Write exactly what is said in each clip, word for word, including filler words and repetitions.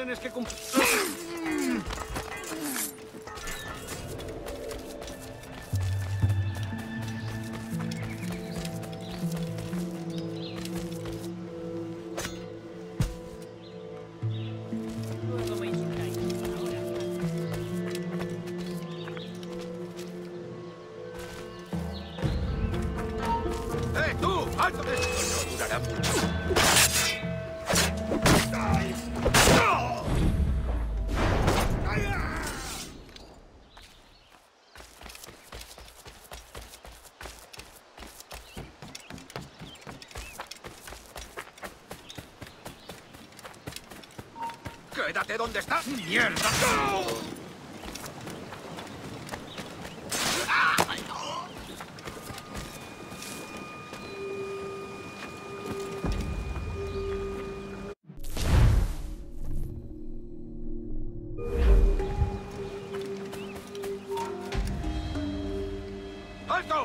órdenes que cumplir. ¡Eh, tú! ¡Alto de esto! No durará mucho. ¡Quédate donde estás! ¡Mierda! ¡Alto!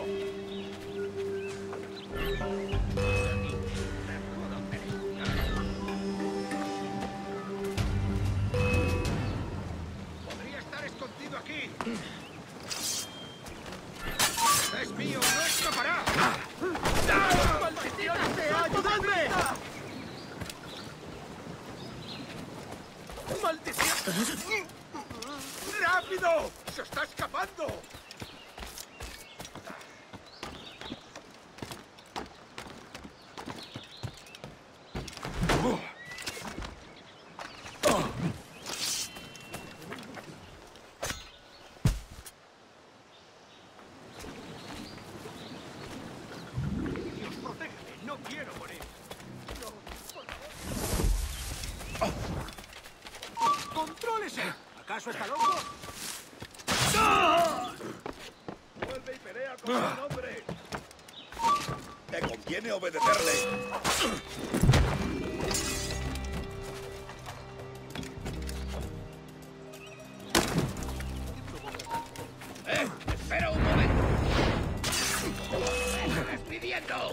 Podría estar escondido aquí. Es mío, no escapará. ¡Maldición sea! ¡Ayudadme! ¡Maldición! ¡Rápido! ¡Se está escapando! Dios, protégeme. No quiero morir. No, por favor. ¡Contrólese! ¿Acaso está loco? Vuelve y pelea con un hombre. Te conviene obedecerle. ¡Eh! ¡Espera un momento! ¡Me estás pidiendo!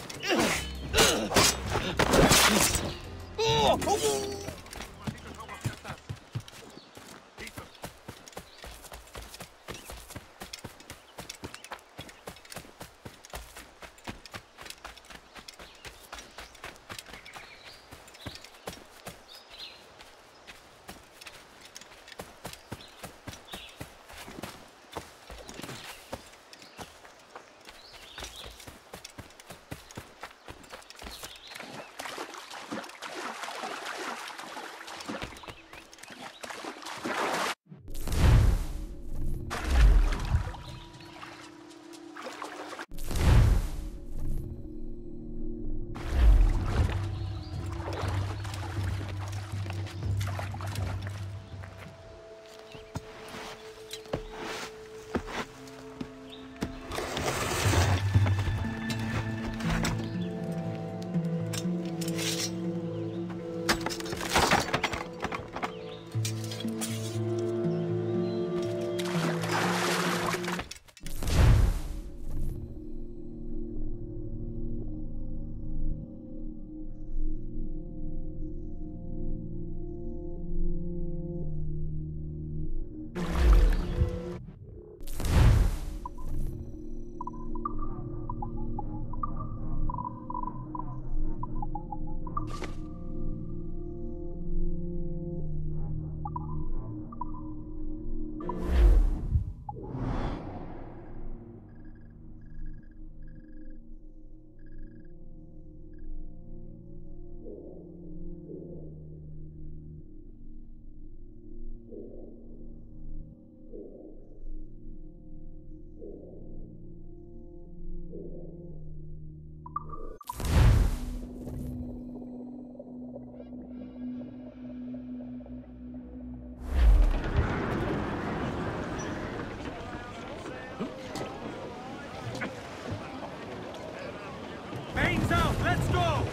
Mains out! Let's go!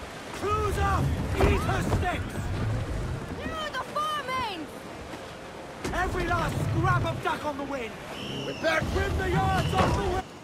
Crews up! Eat her sticks! Through the foremain! Every last scrap of duck on the wind! With that, trim the yards off the wind!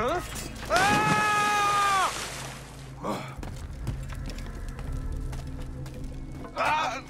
Huh? Ah! Ah!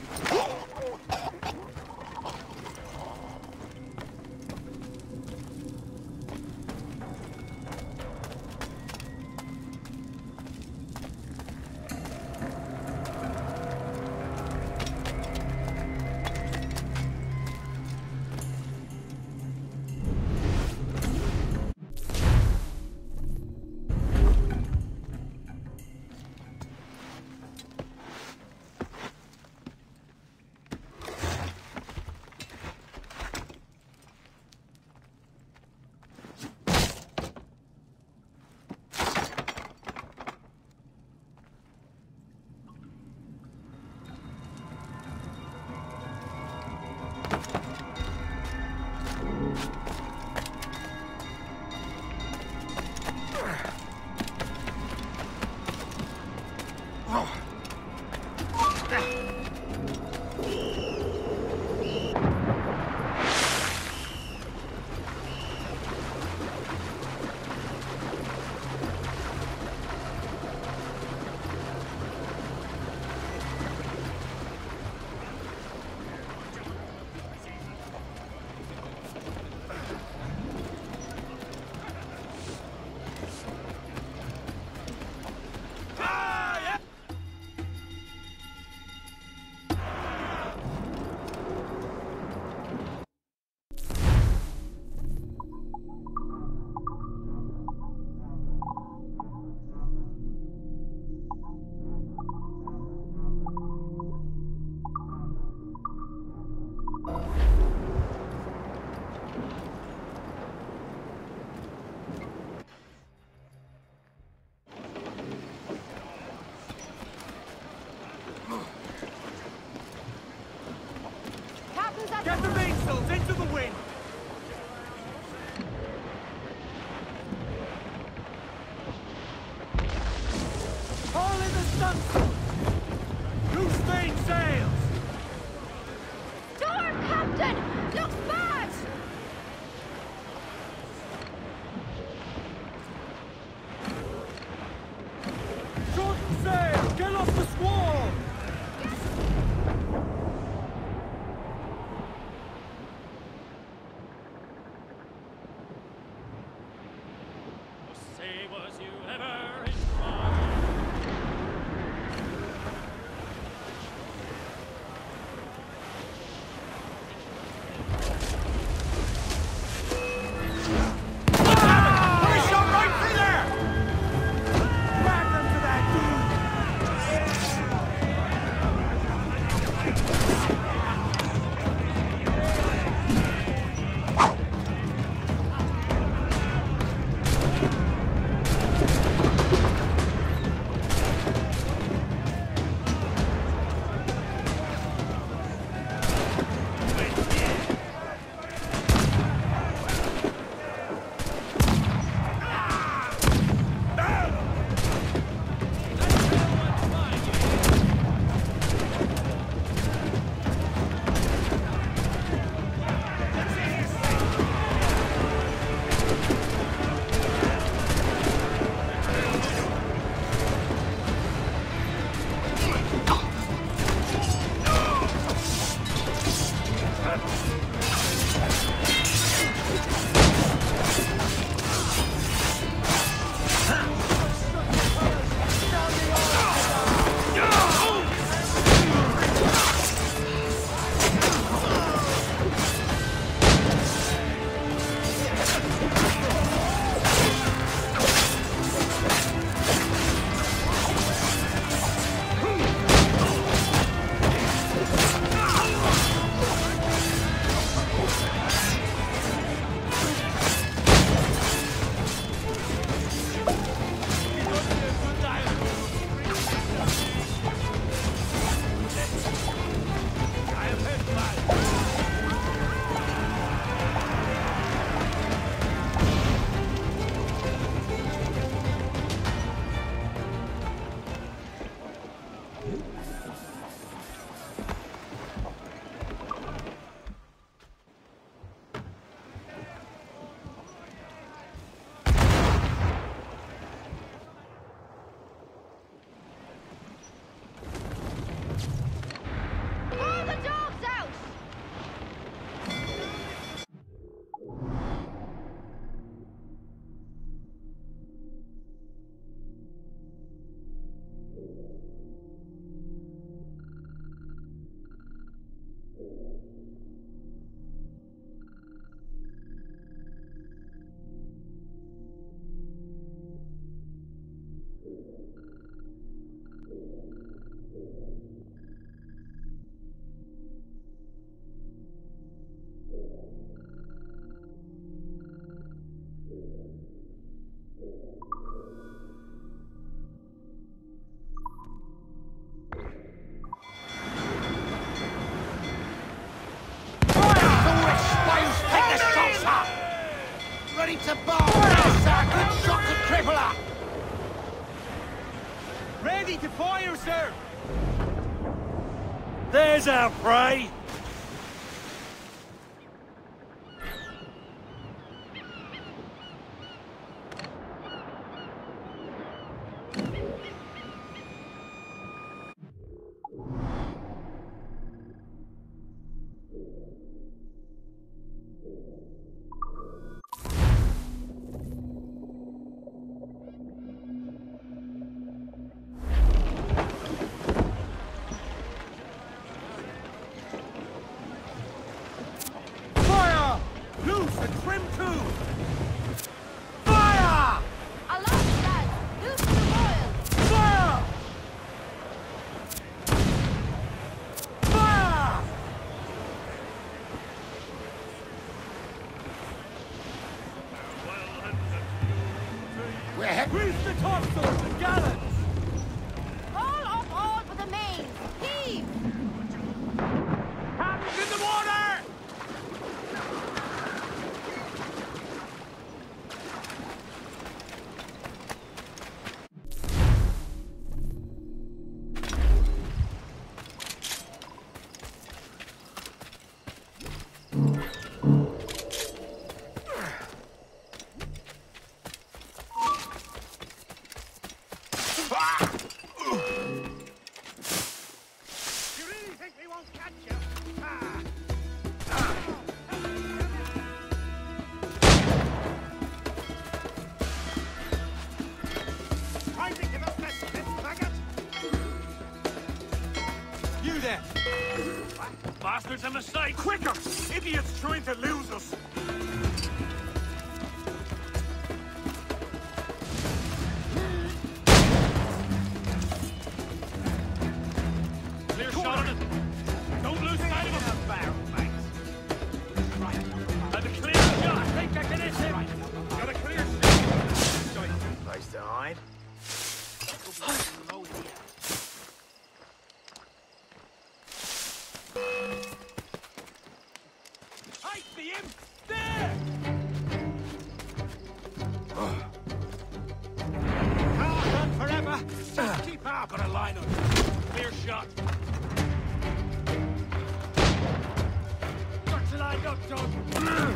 Get the mainsails into the wind! Haul in the stunsail! Loose mainsails! Storm, Captain! Looks bad! Shorten sail! Get off the squall! Say, was you ever in trouble? ready to bomb! Yes, sir! Good shot to cripple her! Ready to fire, sir! There's our prey! Loose and trim too! Fire! Aloft, lads! Loose the royal! Fire! Fire! We're head. Reef the topsails and gallants! All up all for the main! Heave! Hands in the water! You there! Bastard's a mistake! Quicker! Idiots trying to lose us! Clear shot on it! Don't lose sight of him! Have a clear shot! I think I can hit him! Got a clear shot! Place to hide. I see him! There! Can't run forever! Just keep up! Got a line on. Clear shot. What's lined up, John?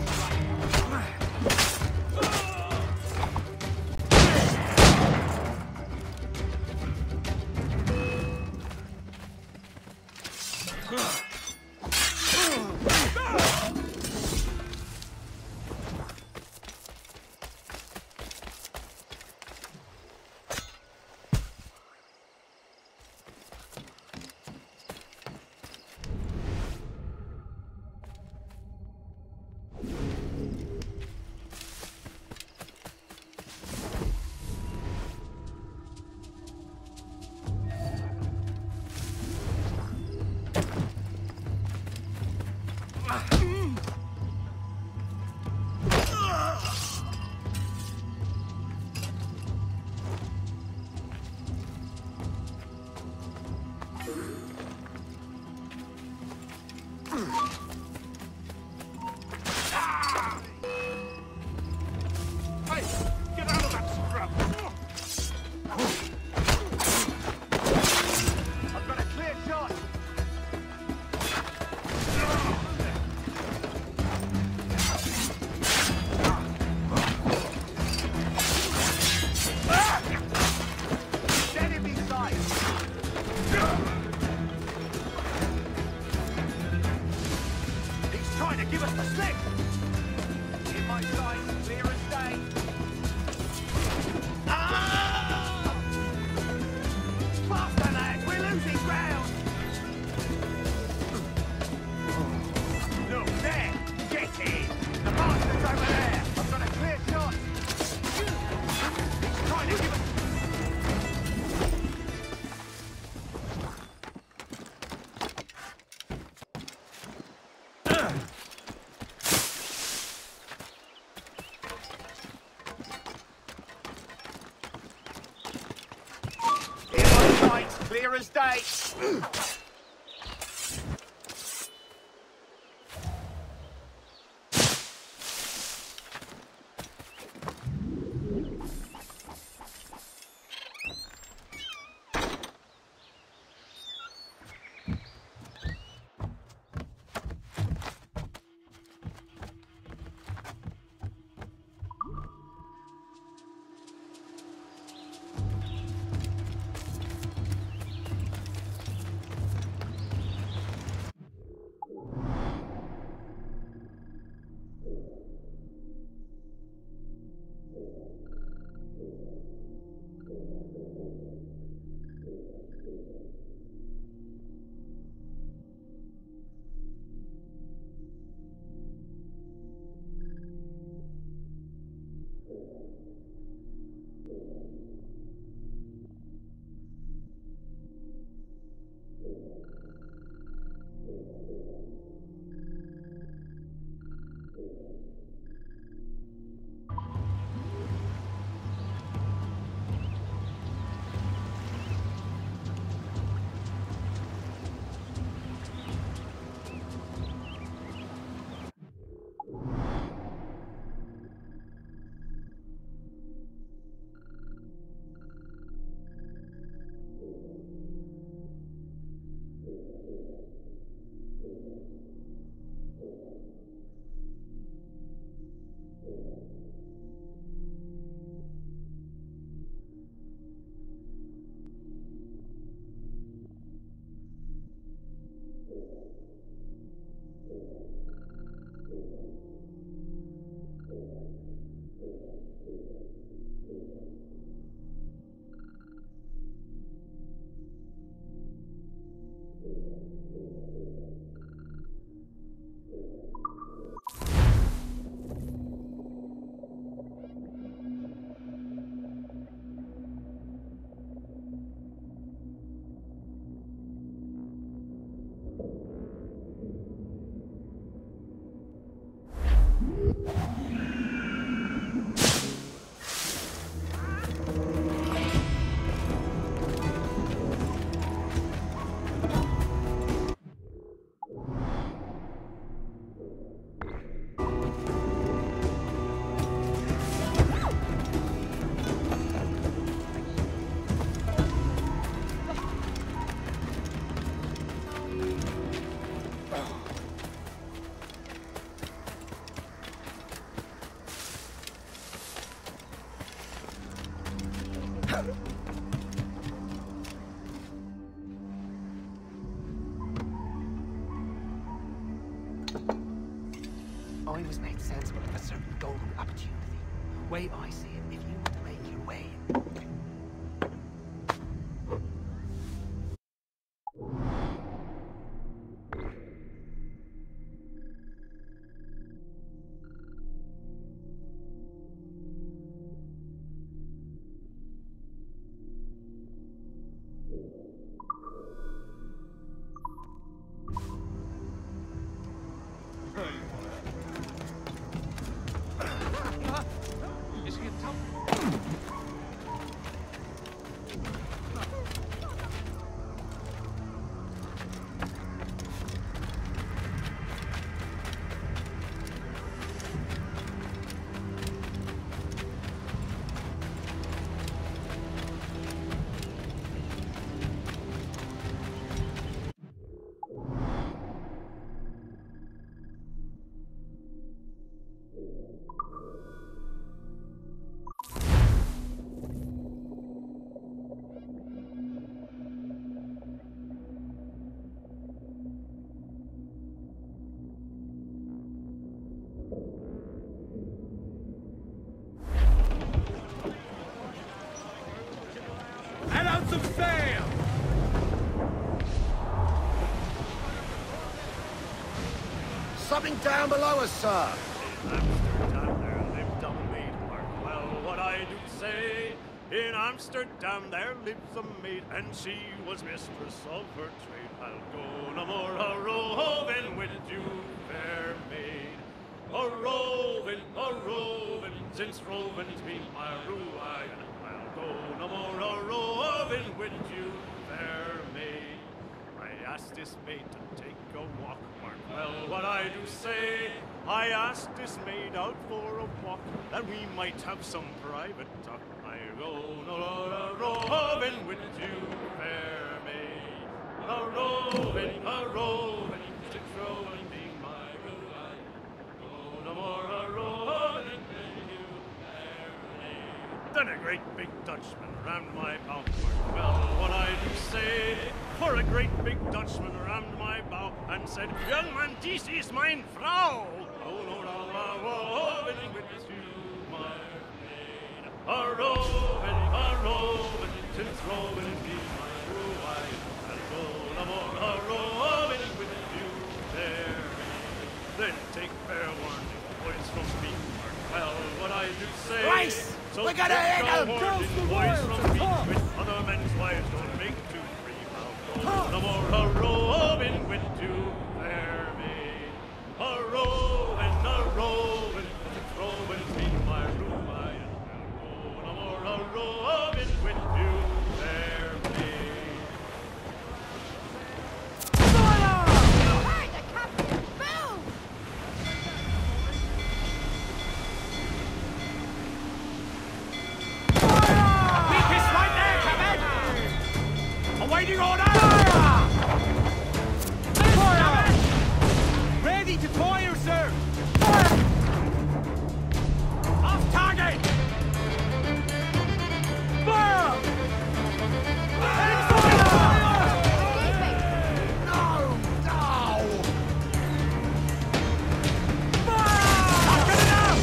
Clear as day. I was made sensible of a certain golden opportunity. Way I see it, if you were to make your way. Is he a tough? Let out some sail! Something down below us, sir. In Amsterdam there lived a maid, mark well what I do say. In Amsterdam there lives a maid, and she was mistress of her trade. I'll go no more a roving with you, fair maid. A roving, a roving, since roving's been my ruin. I'll go no more a roving with you, fair maid. I asked this maid to take a walk, mark well what I do say. I asked this maid out for a walk, that we might have some private talk. I go no a roving with you, fair maid. A roving, a roving, since roving being my ruin. Go no more a roving with you, fair maid. Then a great big Dutchman rammed my bow, mark well what I do say. For a great big Dutchman rammed my bow and said, "Young man, this is mine Frau." Oh no, no, no, roving with you, my maid. A roving, a roving, since roving be my ruin. I'll go no more a roving with you, fair maid. Then take fair warning, boys from me, mark well what I do say. Rice! So We gotta take hit no 'em! warning, Girls the boys royals from to me, talk! with other men's wives don't make too free. I'll go no more a roving with you, fair maid. A roving, a roving, since roving's been my ruin. I'll go no more a roving with you, fair maid. Fire, the captain! Boom! Weakest right there, Captain! Awaiting order! Fire! Ready to fire, sir! Off target! Fire! Fire! No! No! Fire! Not good enough!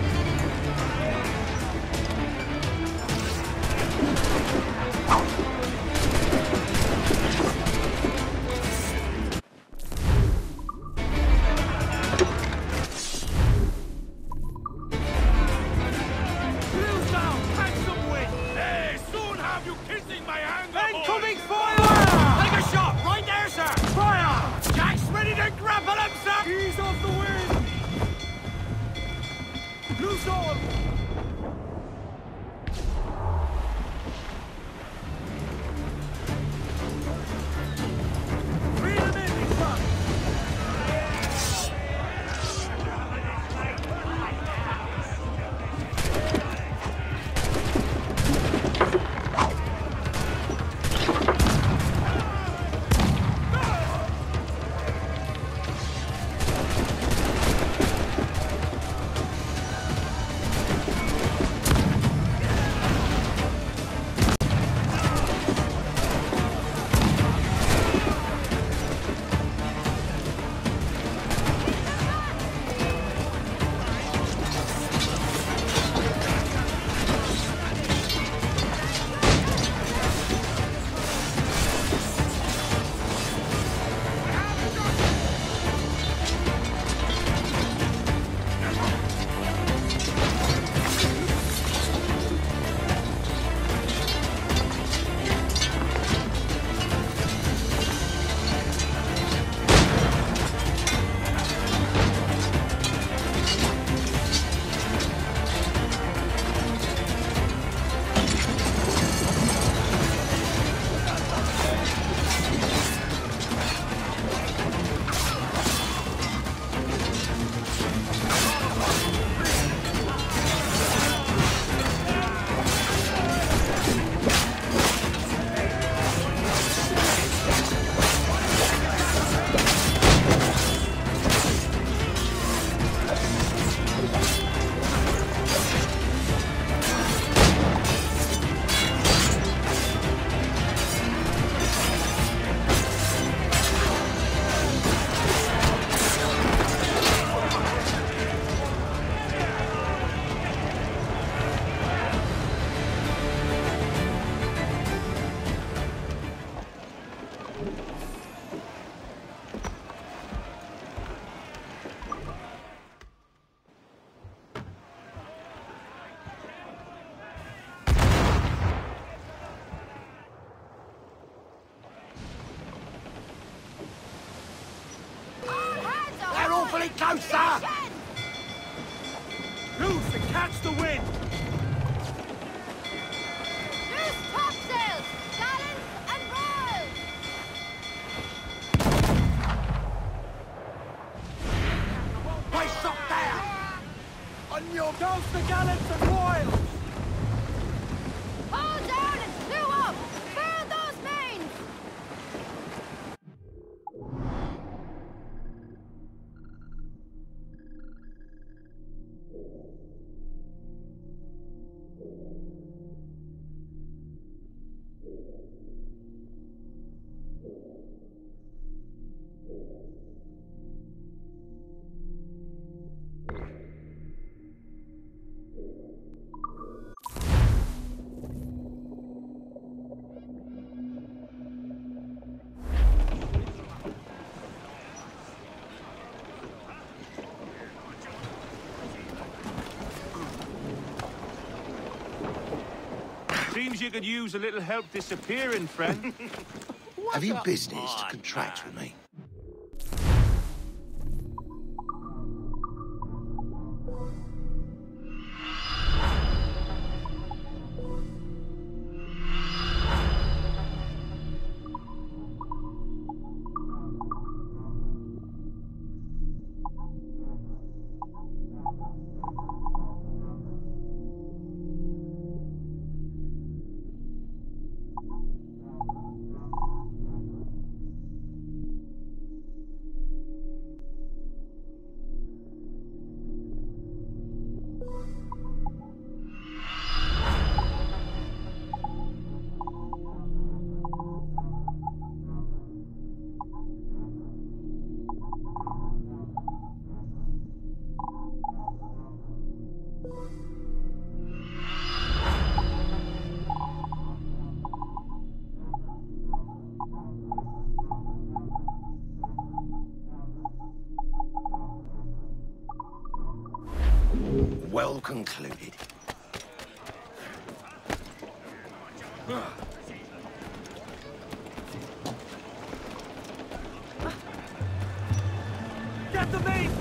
Blues down! Handsome wind! Hey, soon have you kissing my anger, Incoming boys. fire! Take a shot! Right there, sir! Fire! Jack's ready to grapple him, sir! Ease off the wind! Loose all! Reel him in, big son! go, sir! Position! Loose and catch the wind! Loose topsails! Gallants and royals! Brace up down! On your goes the gallants and royals! Hold down and clew up! Furl those mains! Seems you could use a little help disappearing, friend. Have you business to contract with me? Well concluded. Get the main!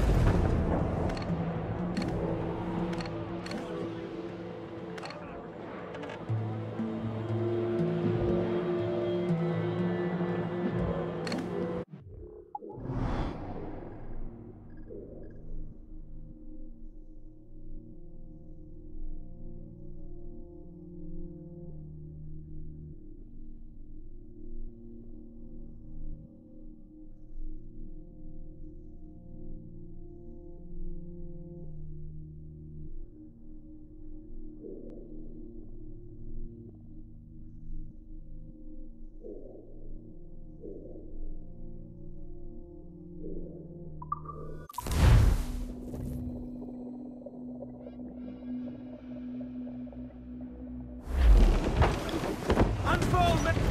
Unfold me!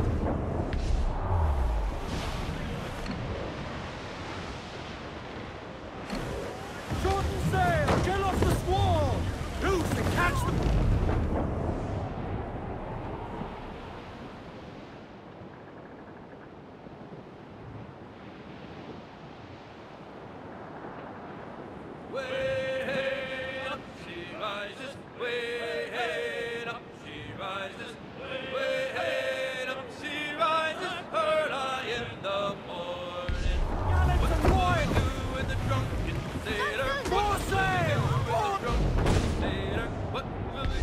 Shorten sail! Get off the squall! Loose and catch the... Way hey, up she rises, way hey, up she rises, way hey, up she rises, early in the morning. Gallants and royals! Do with the drunken sailor, More sail! with the drunken sailor, what will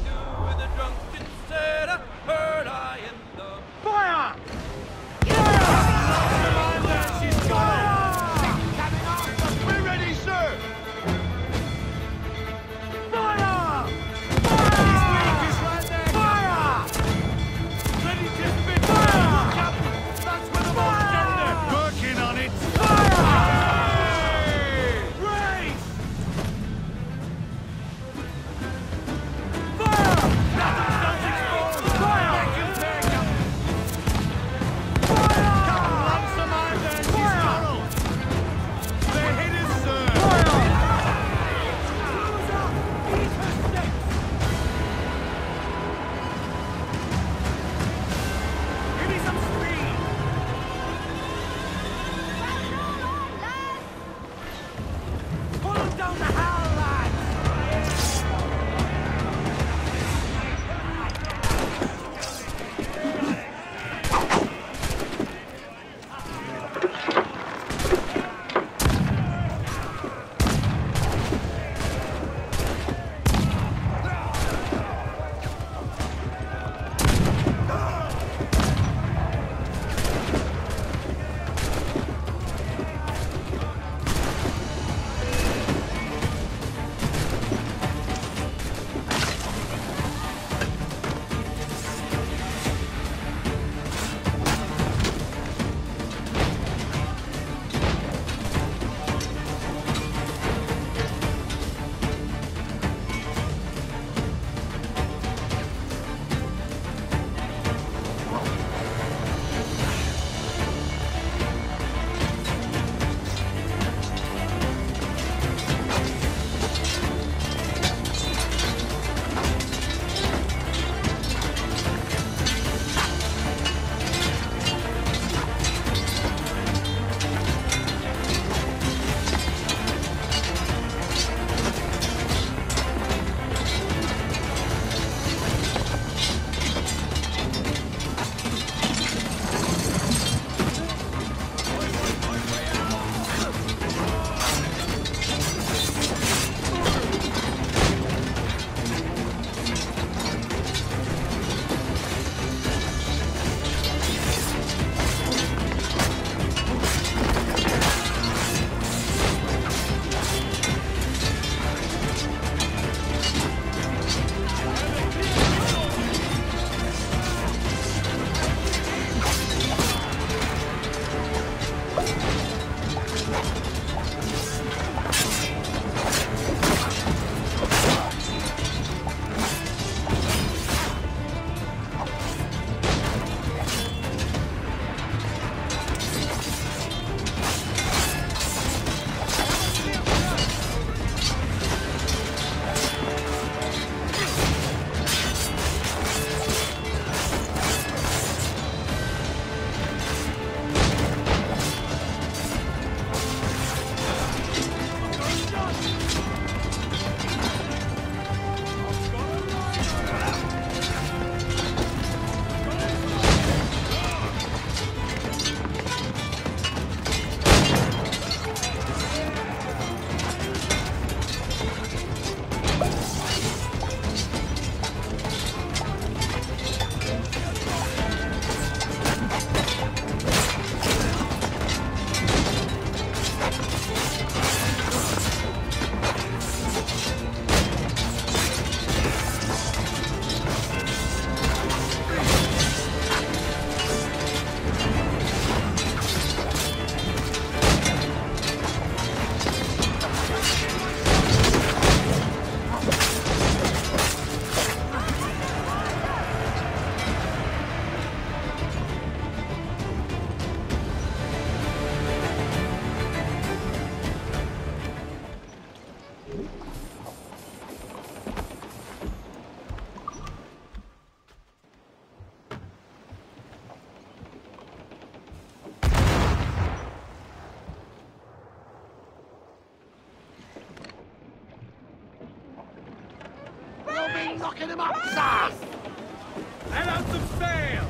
Knocking them up, sir! Let out some sail!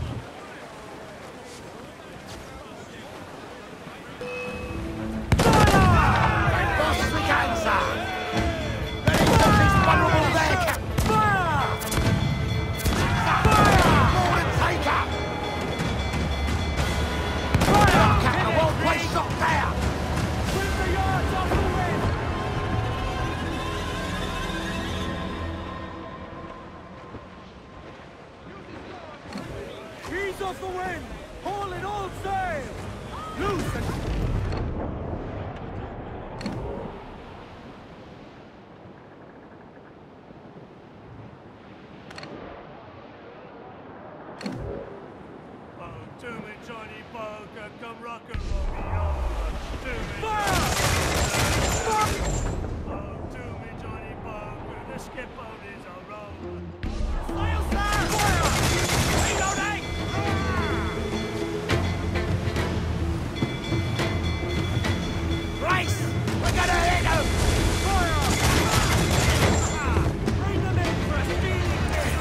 Fast as we can, sir! Ready to these vulnerable there, Captain! Fire! Fire! More than take up! Fire! Captain, a well-placed shot there! Bring the yards off the wind! Ease off the wind! Haul in all sails! Loose and... Oh, to me, Johnny Poker, come rock and roll me over. To me, Fire! oh, to me, Johnny Poker, the skip boat is a roll. Sail, sir! Fire! Reloading! Race! We're gonna hit them! Fire! Bring them in for a steaming kiss!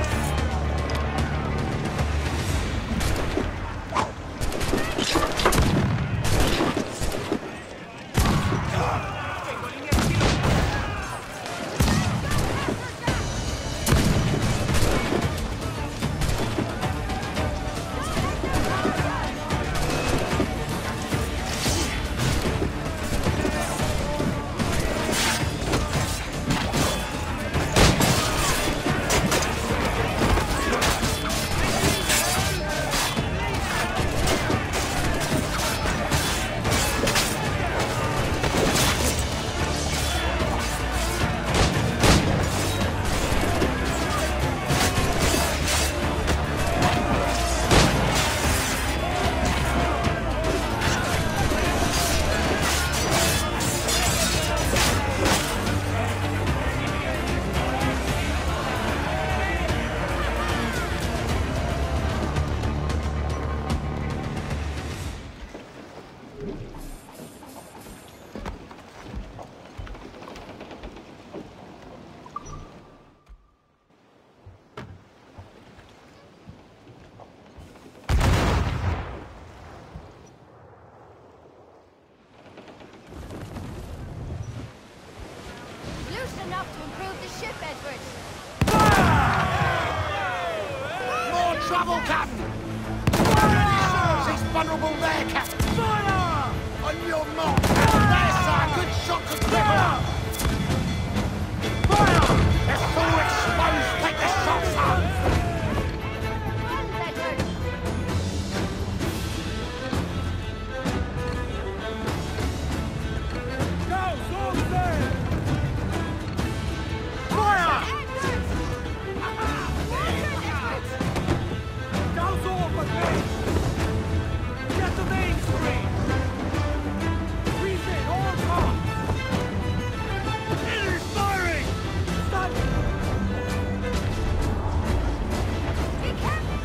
Loose enough to improve the ship, Edward. More trouble, Captain! Fire! She's vulnerable there, Captain! Fire! On your mark! There, sir! Good shot to cripple her! Fire! They're full exposed! Take the shots home! Run, Edward. Go, all sail! Fire! Edward! Water, Edward! Douse all but me! Get the main screen! Squeeze in all tops! Enemy's firing! Stop! Be careful!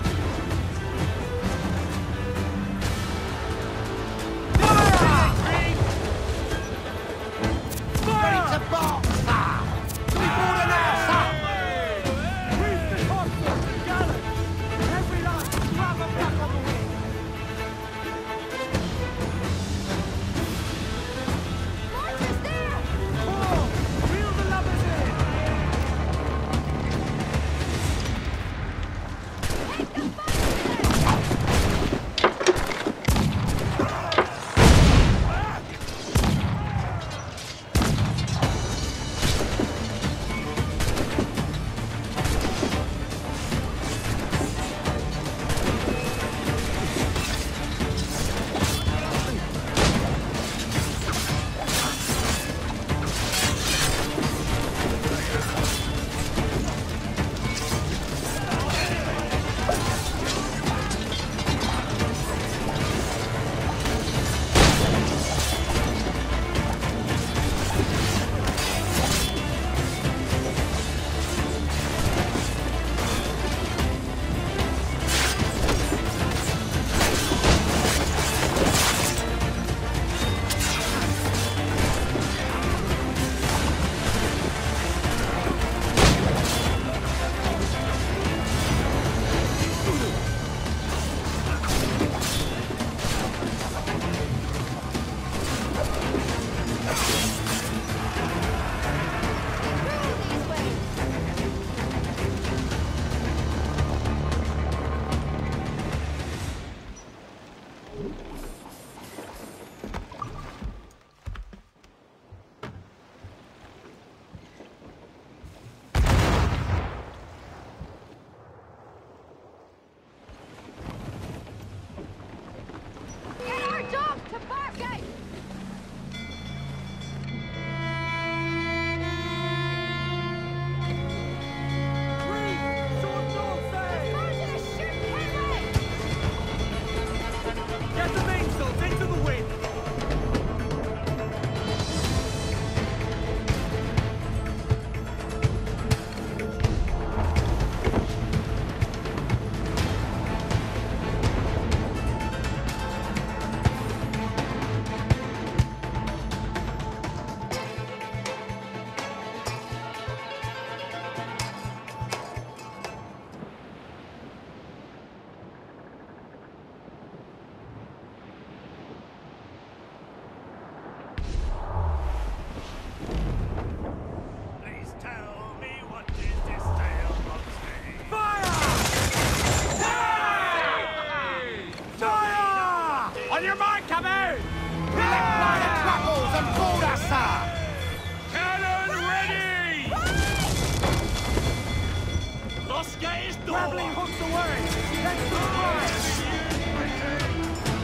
Ready to bark, sir! Can we board her now, sir? Grease the topsails and gallant! Every last grab them back on the wing! Mortar's there! Pull! Reel the lubbers in! Take the fire! must get his door! Grappling hooks away! Let's surprise!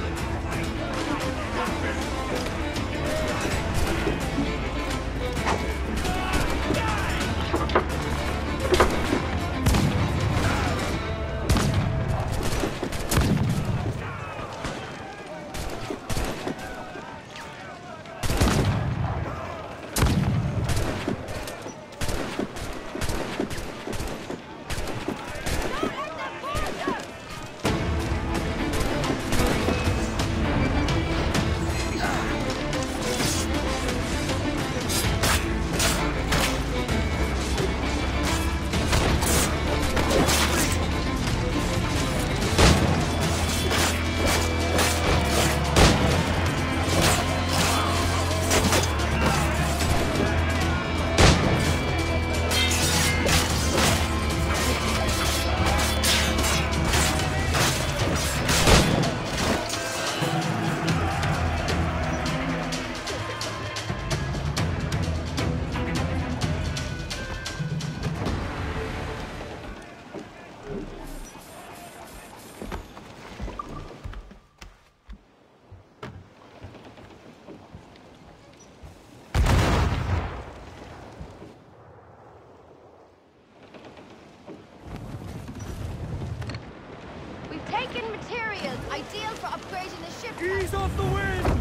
Taken materials, ideal for upgrading the ship. Ease off the wind!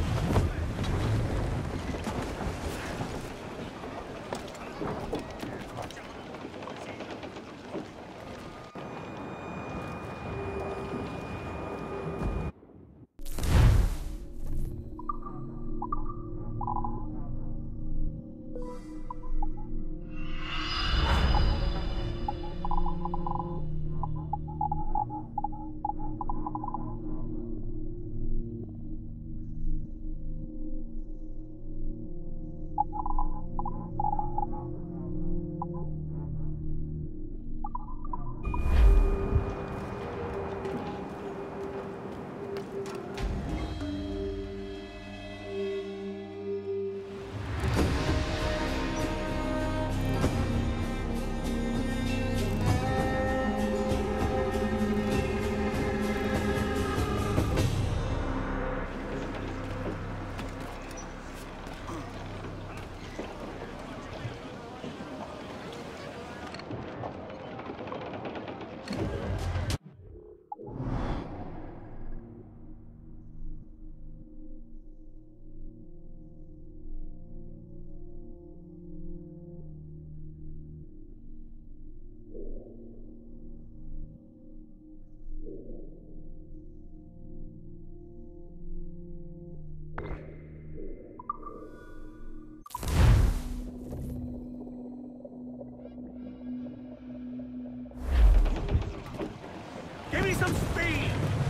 Give me some speed!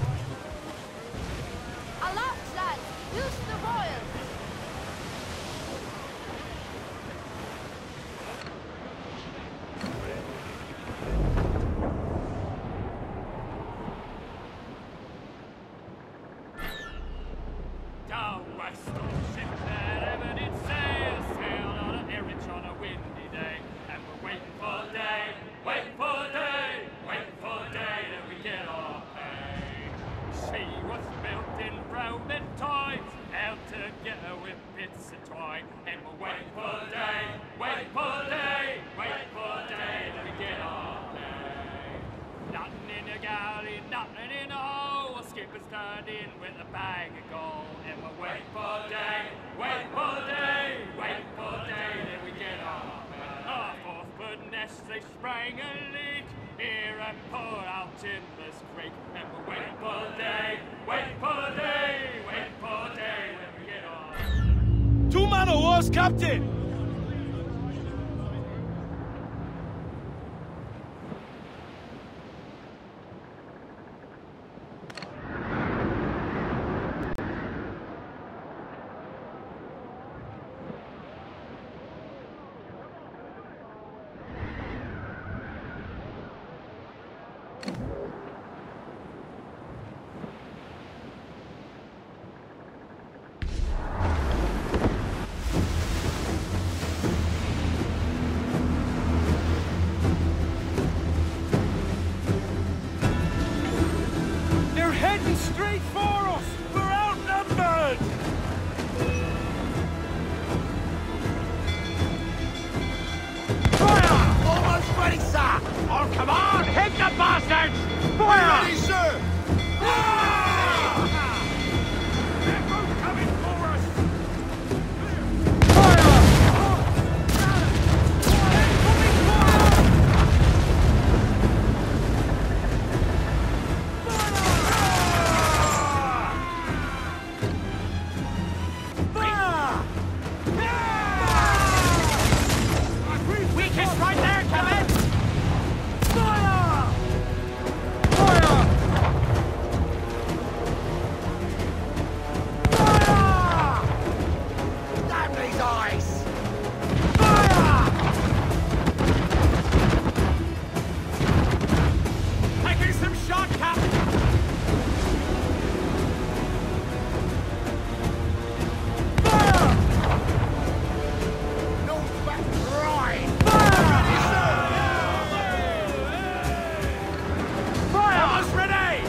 Aloft, lads! Use the royals! Down west on a ship that ever did sail, sailed on an errand on a windy day, and we're waiting for day, waiting for day, waiting for day that we get our pay. She was built in Roman times, held together with bits of twine, and we're waiting for day, waiting for day, waiting for day that we get our pay. Nothing in the galley, nothing in the hole, skipper's turned in with a bag of gold, and we're waiting for day, waiting for day, waiting for day that we get our pay. Our fourth nest, they sprang a leak here and poured out Timbers Creek, and we're waiting for day, waiting for day, waiting for day that we get our. Two man of war's captain! Come on, hit the bastards! Fire! Ready, sir! They're both coming for us! Weakest right there, Kevin! Damn these eyes! Taking some shot, Captain! No back right! Almost ready!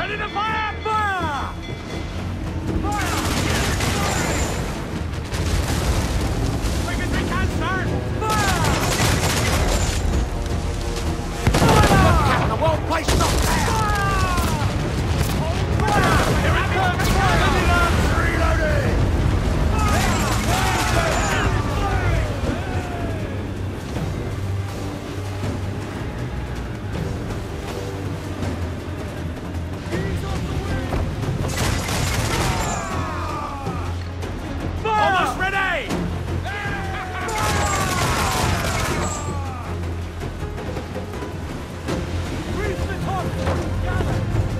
Ready to fire! Fire! Fire! Quick as we can, sir! Fire! Captain, the whole place is on fire! Here it comes! Reloading! Almost ready! Grease the top! Gather!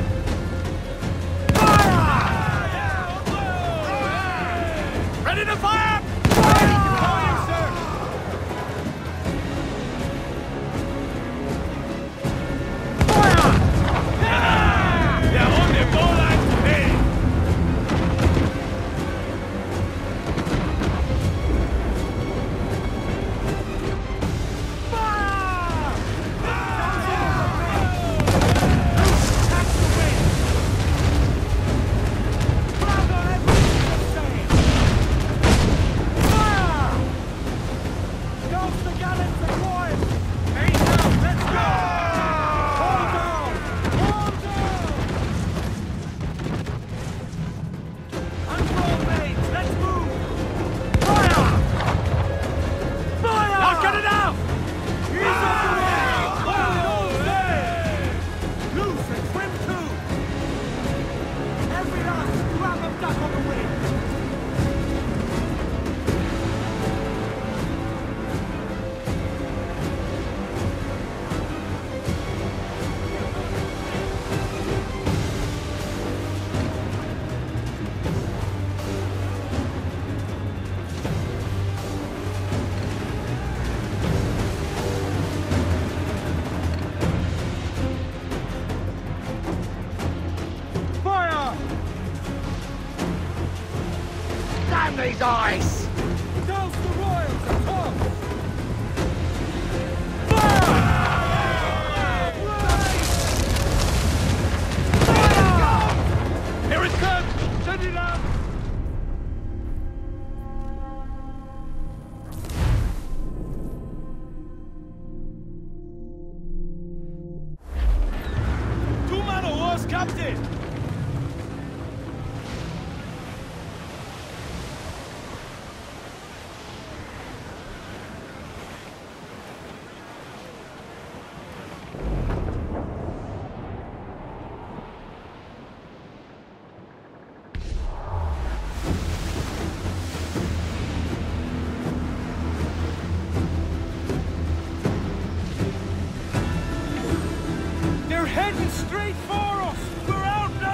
Ready to fire! Yeah, on the ball and hey! Now get it out! Loose and swim too! Every last scrap of duck on the wing! Fire! Damn these eyes! Douse the royals at top! Here it comes! Send it out! Two man of horse, Captain! They're heading straight for us! We're outnumbered!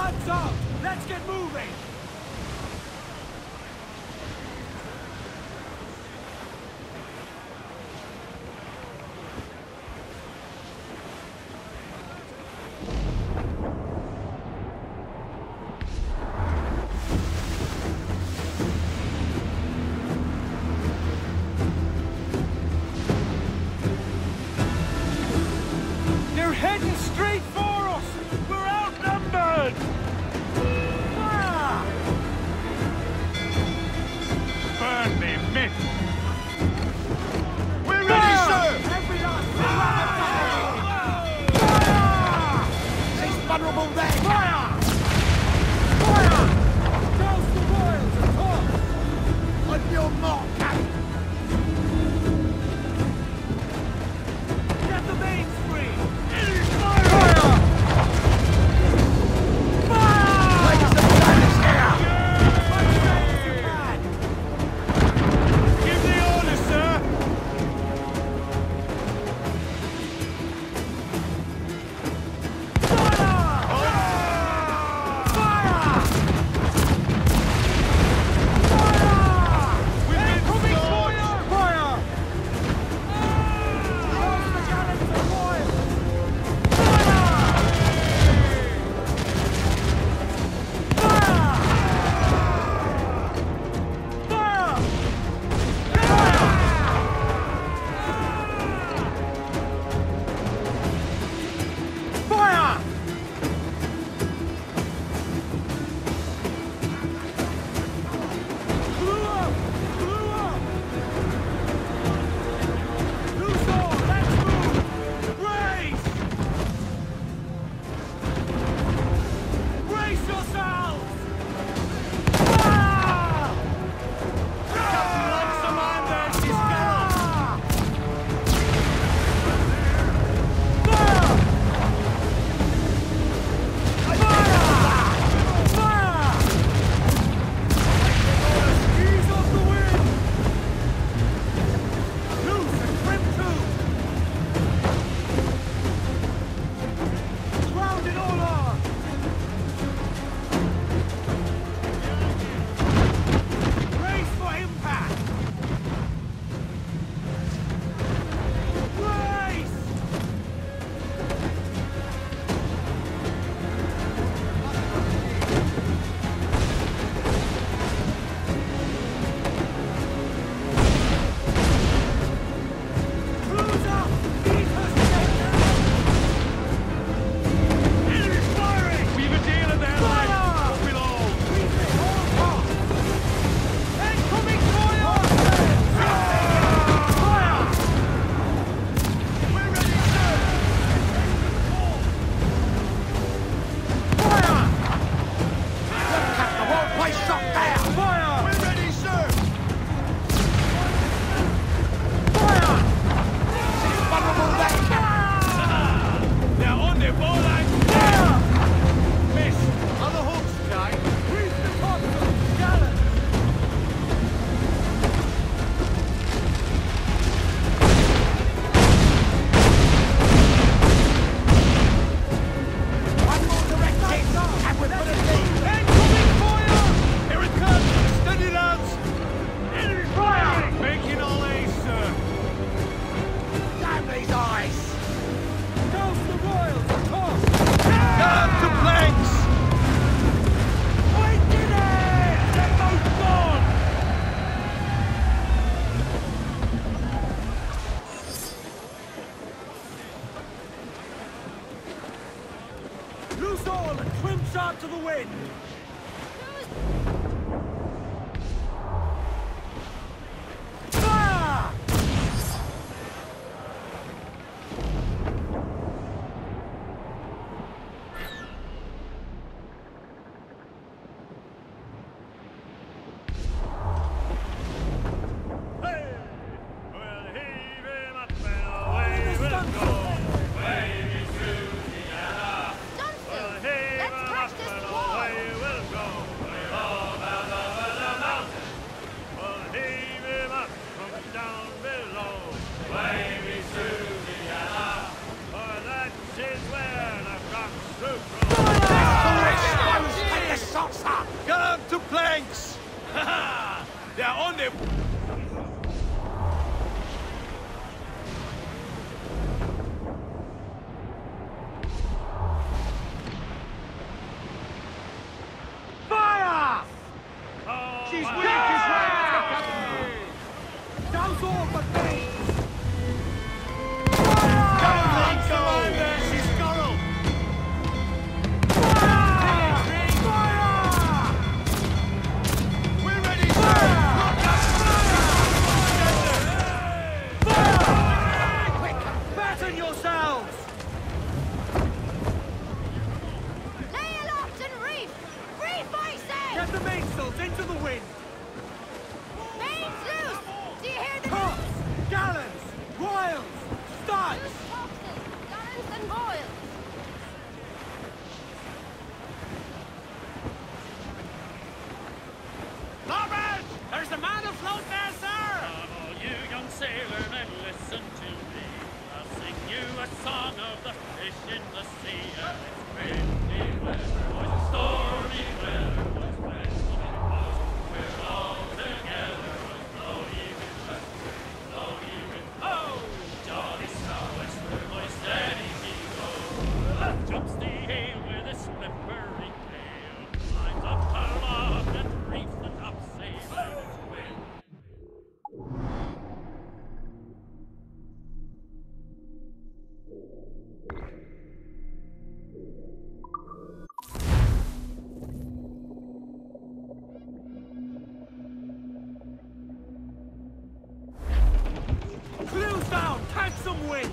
Sun's out! Let's get moving! They're heading straight for us! We're outnumbered! Ah! Burn me, mitt! We're ready, sir! Every last fire! She's vulnerable there! Fire! Fire! Douse the royals and talk! On your mark, Captain! Get the mains free! Loose all and trim sharp to the wind! Fire! Hey! We'll heave him up and away we'll go. Wavy through the air. We'll heave him up and away we'll go. Close all but me! Get the mainsails into the wind! Mains loose! Do you hear the Tops! Gallants! Royals! Studs! loose topsails, guns and royals? Corbett! There's a man afloat there, sir! Come all you young sailors and listen to me. I'll sing you a song of the fish in the sea. And it's windy weather, boys, and stormy weather, boys, when we're all together. Blow ye with westward, blow ye with oh, jolly sou'wester, boys, steady ye go. Up jumps the hail with a slippery tail, climbs up aloft and reefs the topsail, and it's wind. Clews down! Catch some wind!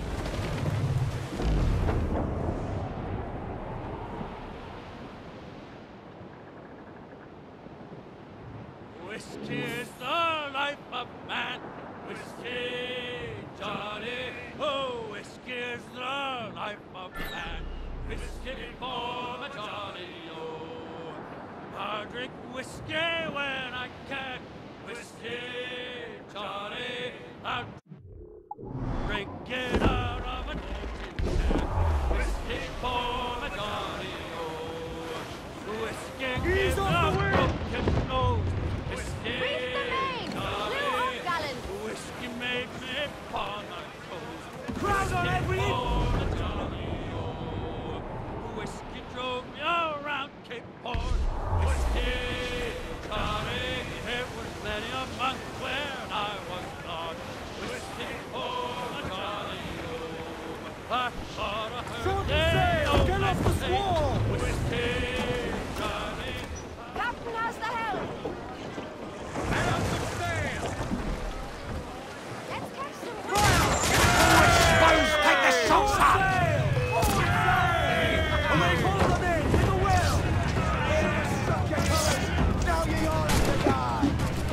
Whiskey is the life of man. Whiskey, Johnny. Oh, whiskey is the life of man. Whiskey for my Johnny, oh. I drink whiskey when I can. Whiskey, Johnny. I'll drink it out of an empty can. Whiskey for my Johnny, oh. Whiskey Ease is off the a wind. broken nose. Whiskey, Reef the main! Johnny. Clew up, gallant! Whiskey made me upon my toes. Crowd on every inch! Oh, the Johnny, oh. Whiskey drove me around Cape Horn. Whiskey, Johnny. It was many a month when I was gone. Whiskey, oh, the Johnny, oh. I thought I heard Short they sail! all Get off the say, squall! Whiskey, Johnny. Captain has the helm! Lay up the sail! Let's catch some wind! Bows, take the shots up! All sail! Away, follow them in! In the well! Struck your colours! Now ye all have to die!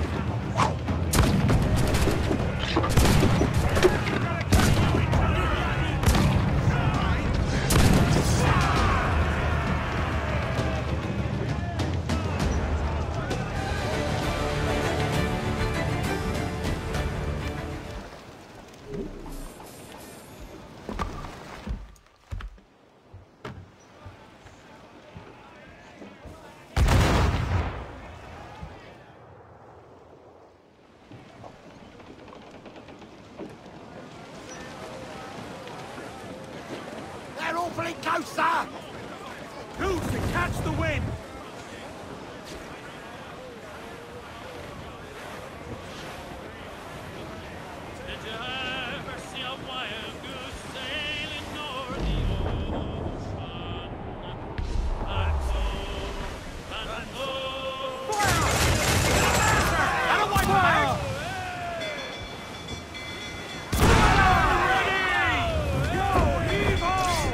They're awfully close, sir! Loose and catch the wind! Did you ever see a wild goose sailing o'er the ocean? And oh, and oh. Out of my way! Yo, heave ho!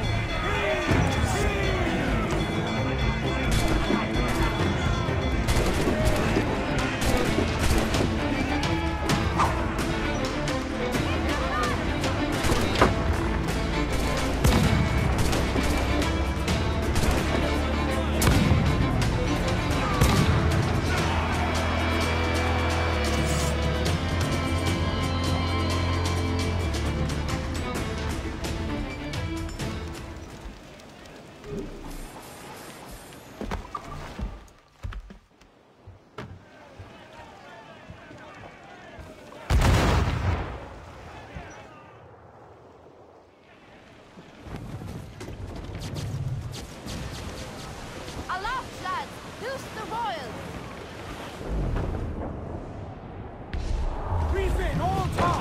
Aloft, lads! Loose the royals! Reef in, all time!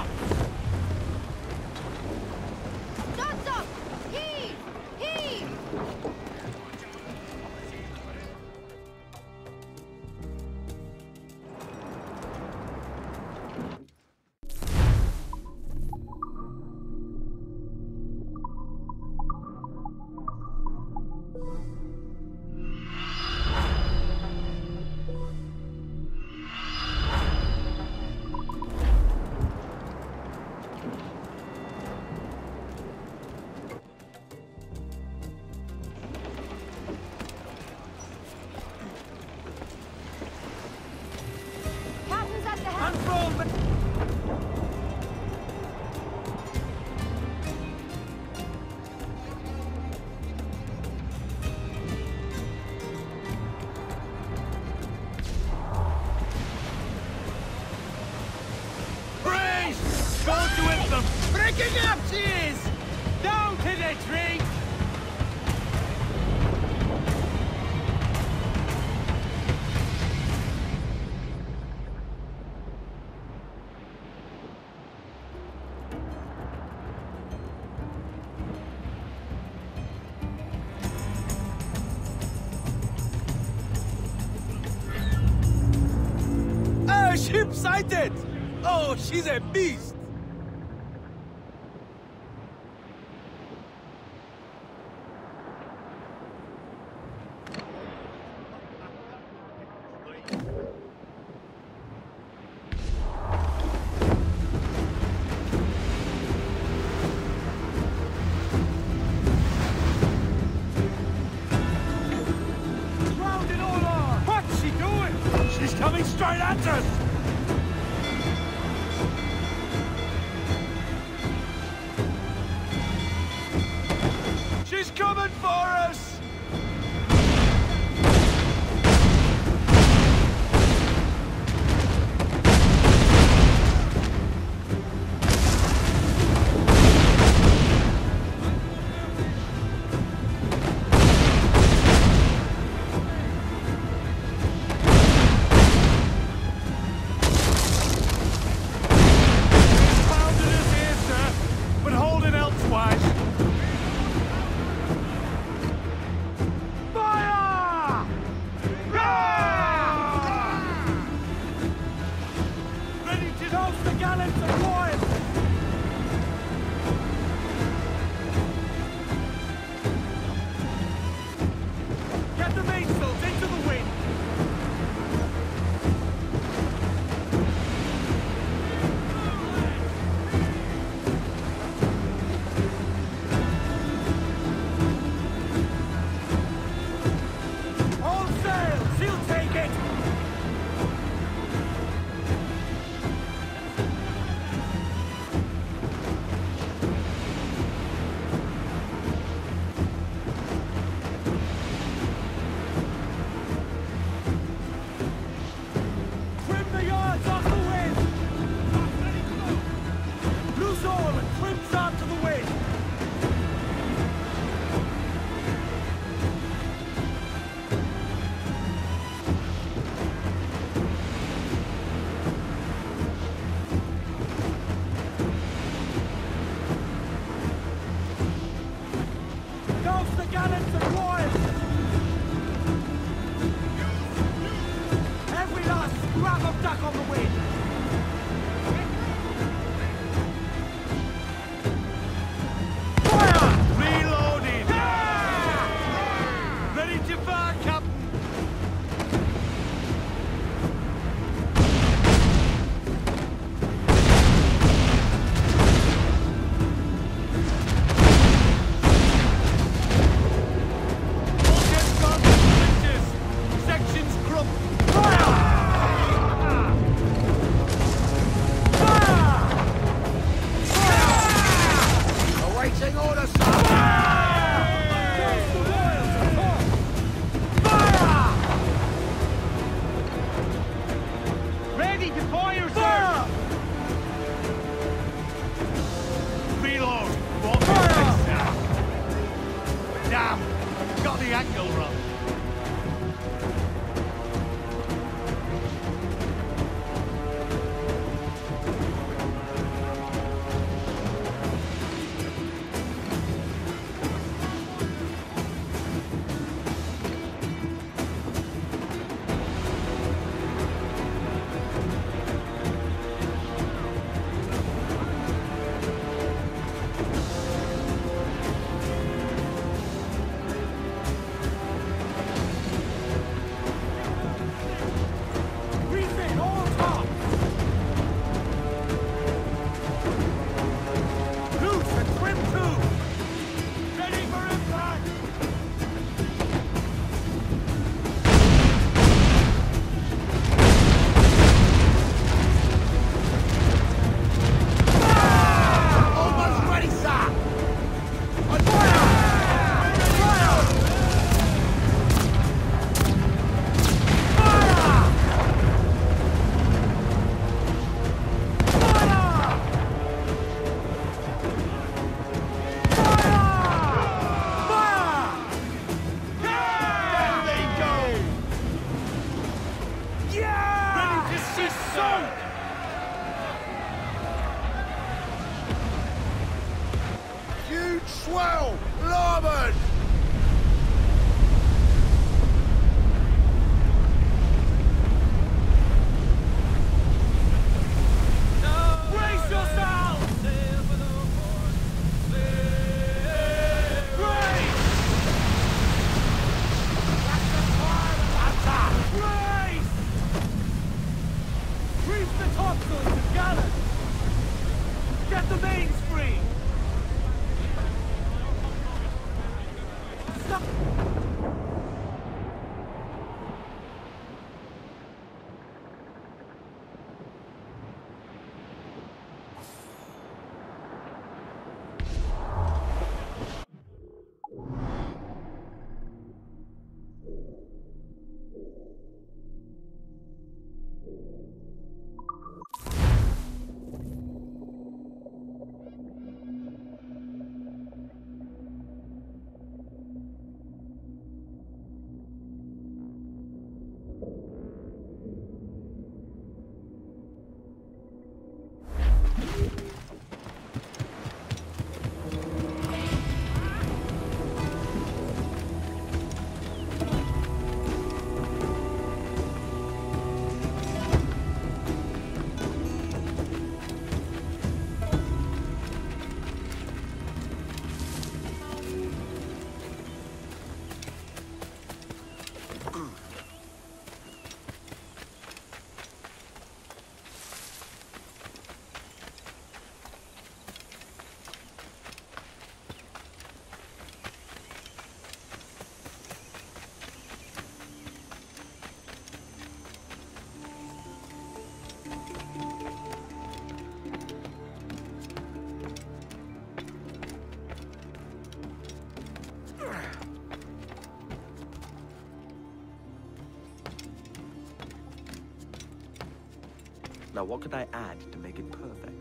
Breaking up she is! Down to the tree! Ah, ship sighted! Oh, she's a beast! Rounded all on! What's she doing? She's coming straight at us! She's coming for us! Pounded us here, sir, but holding elsewise. Fire! Ready to toast the gallants of oil! Get the mainsails into the wind! All sails! He'll take it! Trim the yards off the wind! Loose all and trim start to the wind! Douse the gallants and royals! Every last scrap of duck on the wind! Fire! Reloading! Ready to fire, Captain! Rockets gone to splinters! Sections crump! Fire! Fire! Fire! Awaiting orders, sir. Douse the royals, of course! Fire! Now, what could I add to make it perfect?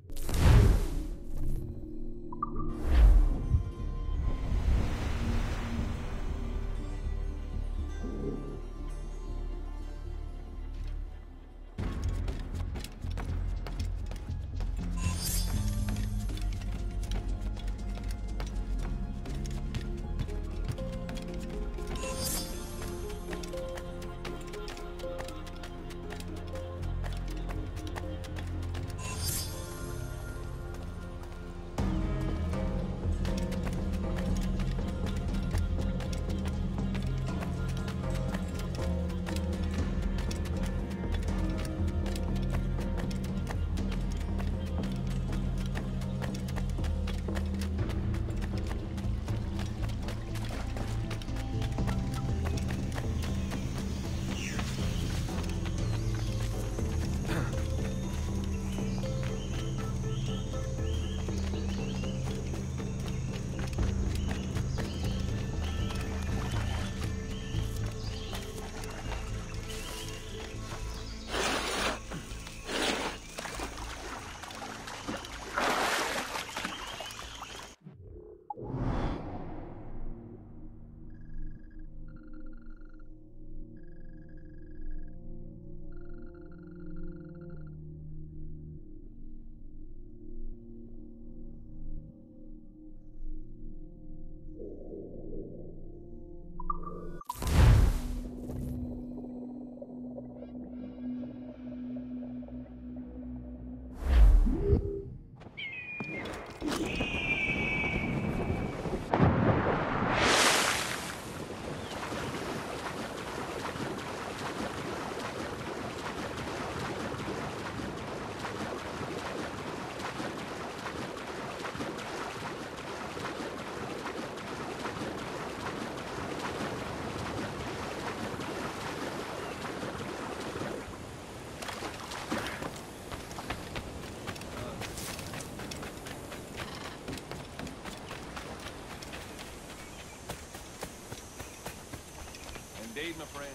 Indeed, my friend.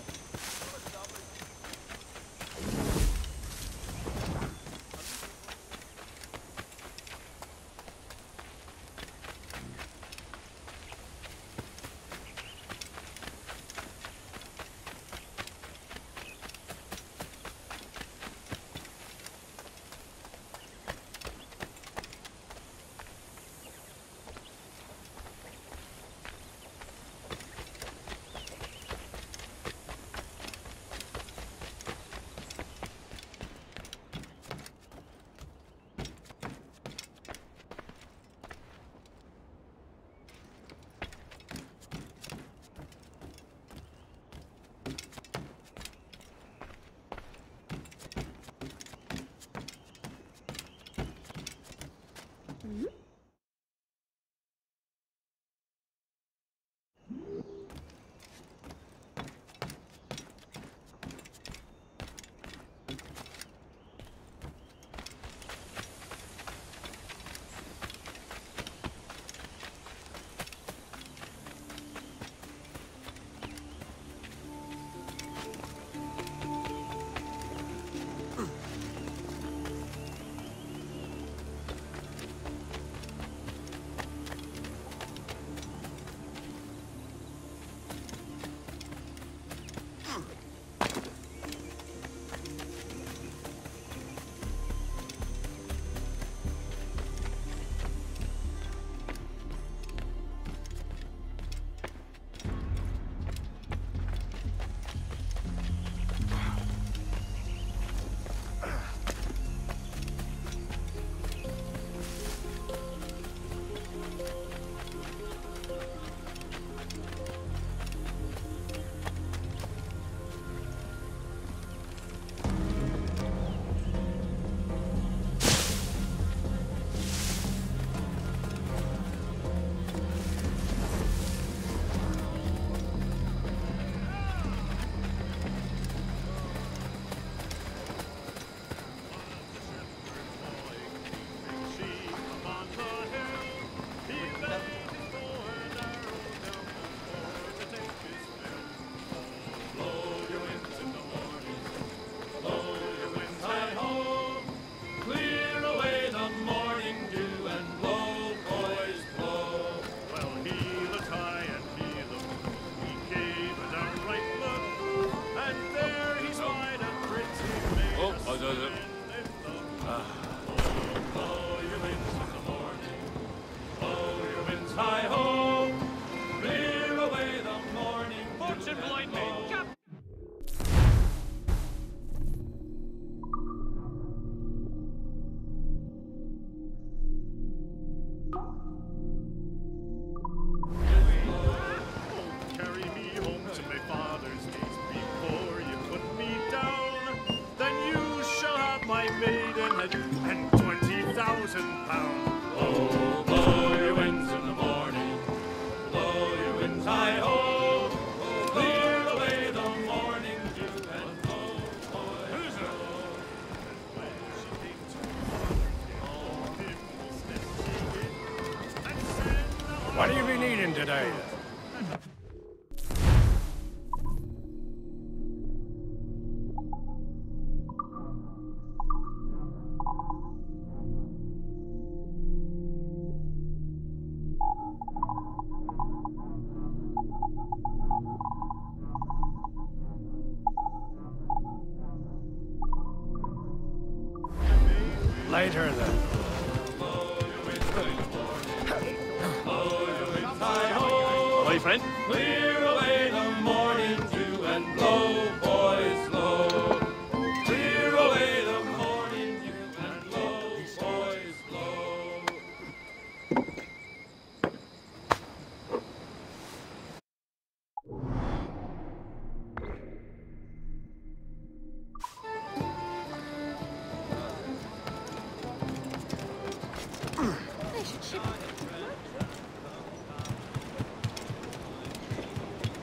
head and twenty thousand pounds. Blow, blow your winds in the morning, blow your winds high-ho, clear away the morning dew and blow, boy, blow. And when she came to all hymns that singing, and send the What do you be needing today? Later then. Boy, friend. Clear away the morning dew and blow, boys, blow. Clear away the morning dew and blow, boys, blow. They should ship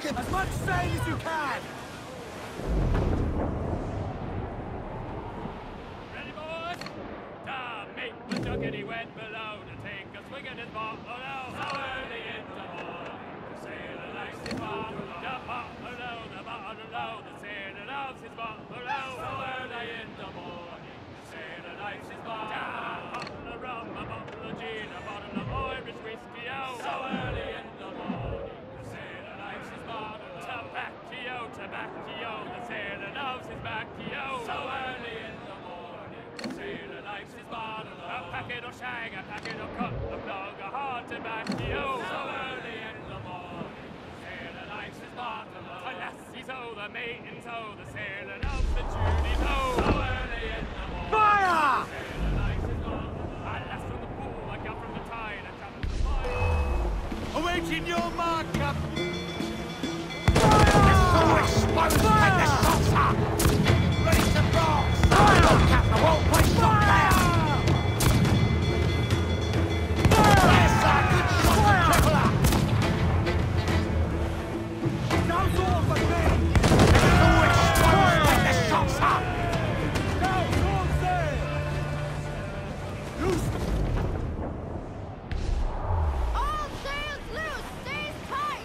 him! As much sail as you can! Ready, boys? Damn, mate, the junkety went below to take a swing at his bottle. So early in the morning, the sailor likes his bottle. The bottle, the bottle, the sailor loves his bottle. So early in the morning, the sailor likes his bottle. A bottle of rum, a bottle of gin, a bottle of Irish whiskey, oh. So early in the morning, the sailor likes his bottle. Tobacco, tobacco, the sailor loves his baccio. So early in the morning, the sailor likes his bottle. A packet of shag, a packet of cut, a plug, a hard tobacco. So early in the morning, the sailor likes his bottle. A lassie's oh, the maidens oh, the sailor loves the Judy's oh. So early in the morning, Fire! the sailor likes his bottle. A lass from the pool, a gal from the tide, a chap from the fire. Awaiting your mark, Captain! Exposed, take the shots up! Ready to roll! Look at the whole place not there! There's a good shot to Kevlar! Now's all for me! It's all exposed, take the shots up! Now's all there! Loose! All sails loose! Stays tight!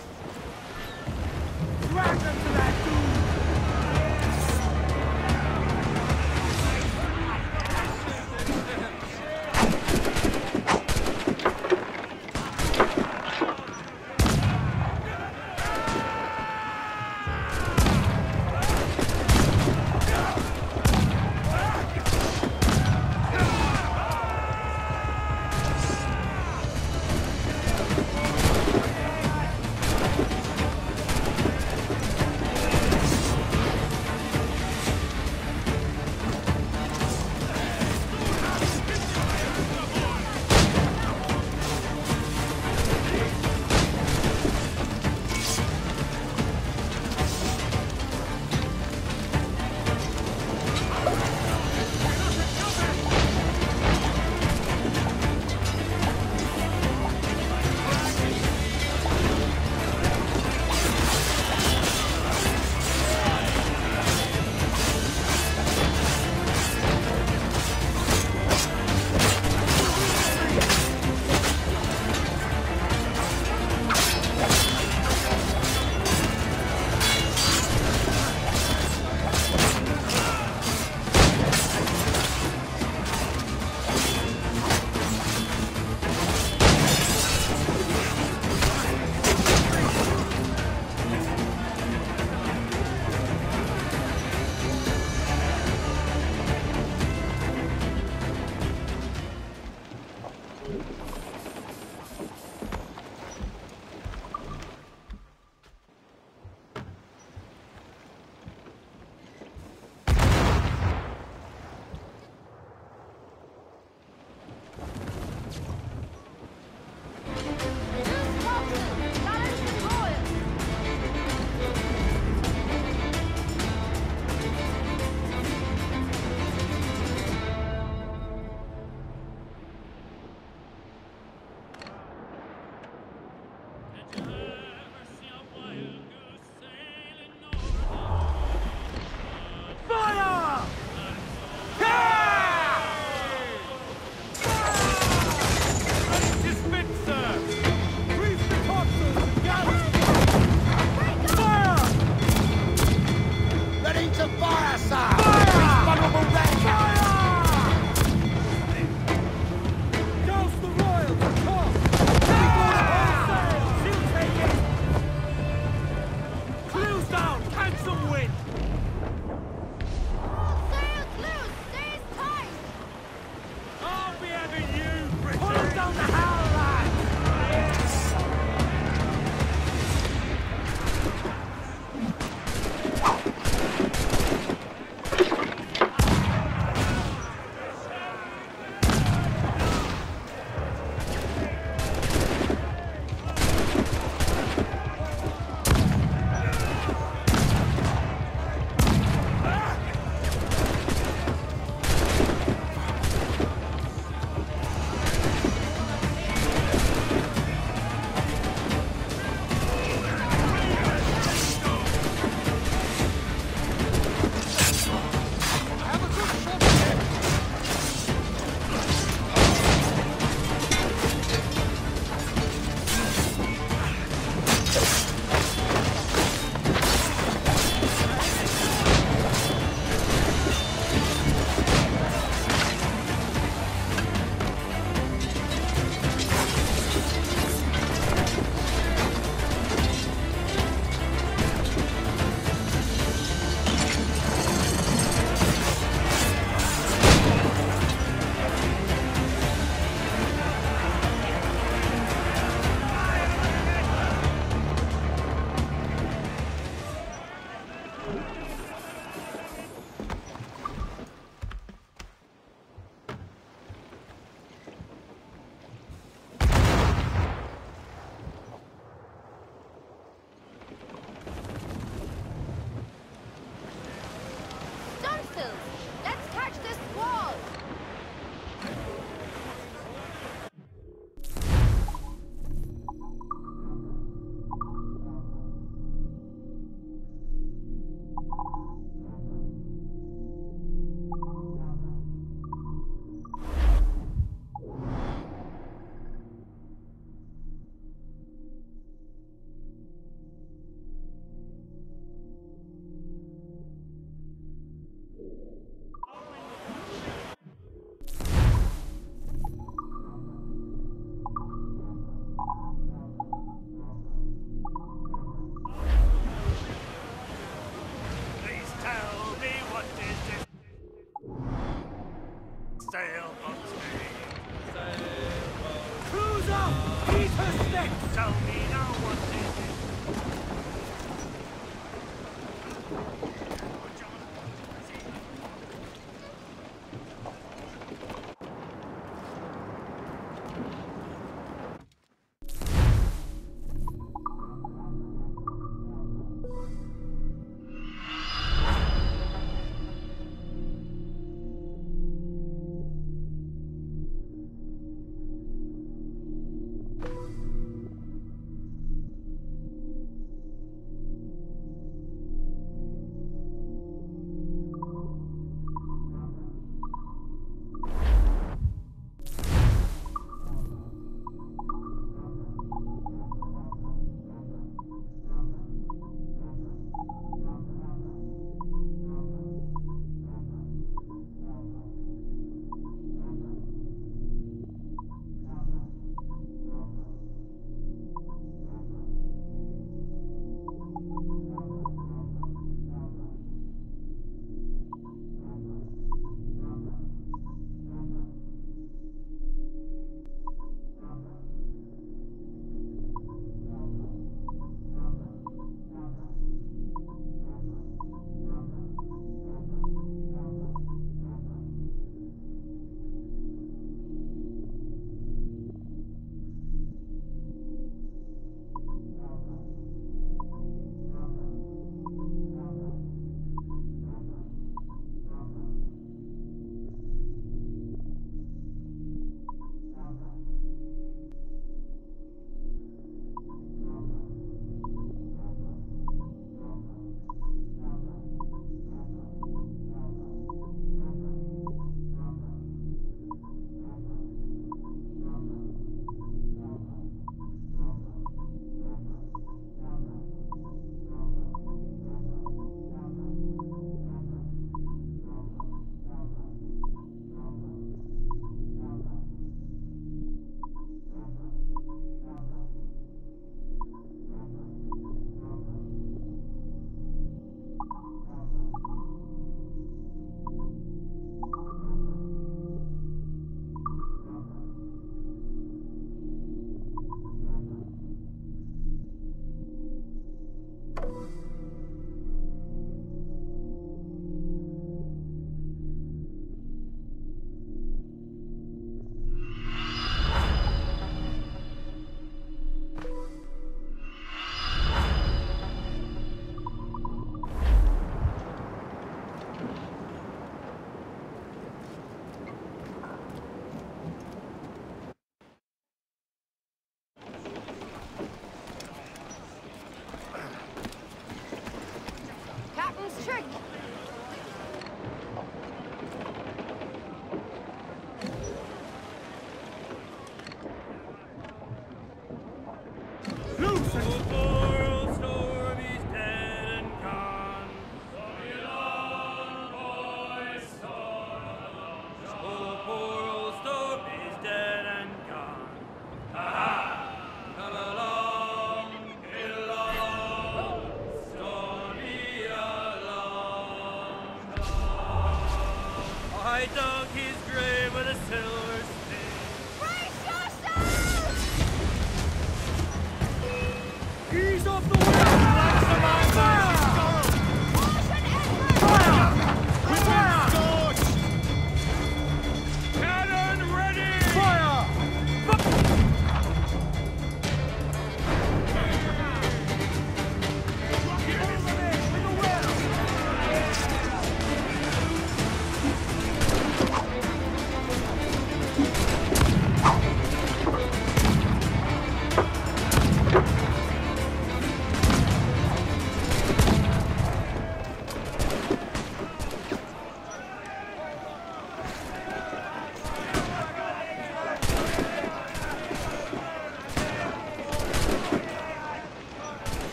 Sailboats made. Sailboat. Cruiser! Eat her sticks! Tell me now what is it?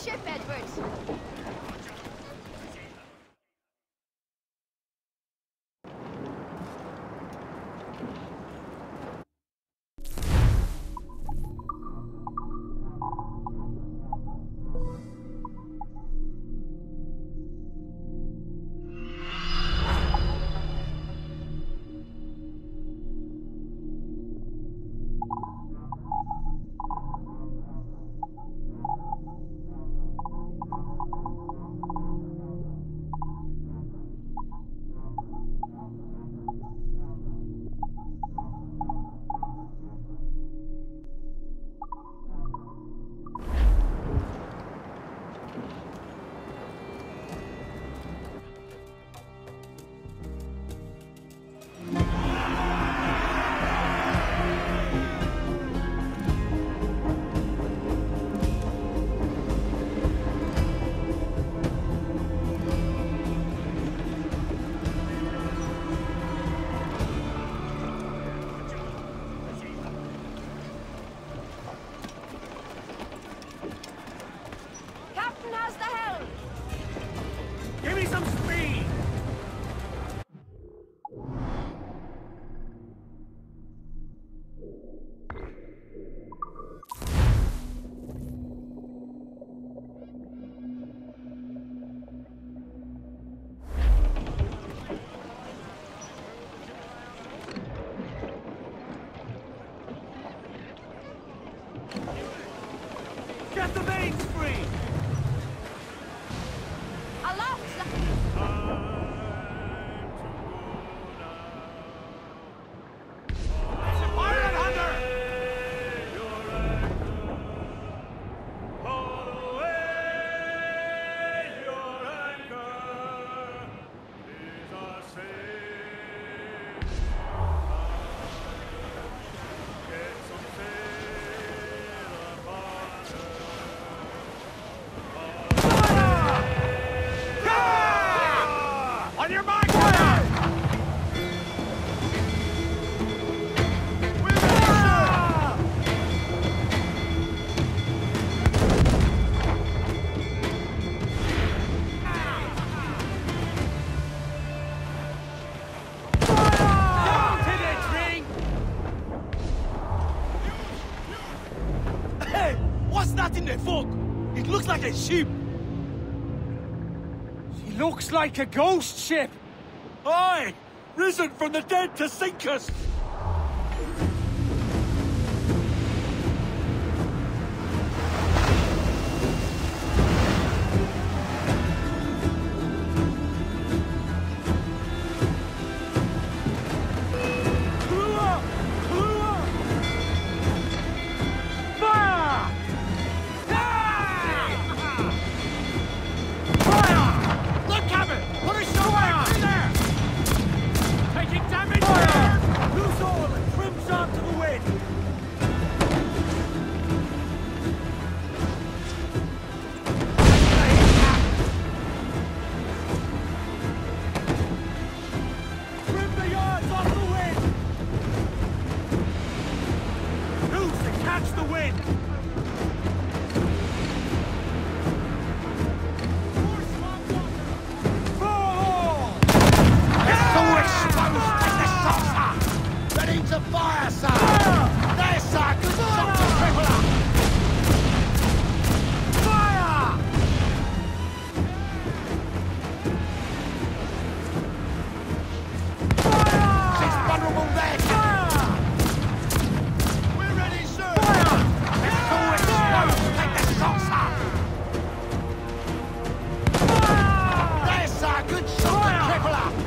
ship, Edward. Captain has the helm. Give me some speed! Get the mains free! Aloft! Iron Hunter! On your mark! Fire! We're ready, sir! Down to the drink! Hey, what's that in the fog? It looks like a ship. He looks like a ghost ship! Aye, risen from the dead to sink us. Crew up! Crew up! Fire! Fire! Look, Captain! Put a show out in there! Taking damage! Fire! Loose all and trim sharp to the wind! Trim the yards off the wind! Loose and catch the wind! So exposed, take the shots, sir! Ready to fire, sir! There, sir! Good shot to cripple up! Fire! She's vulnerable there, sir! We're ready, sir! So exposed, take the shots, sir! There, sir! Good shot to cripple up!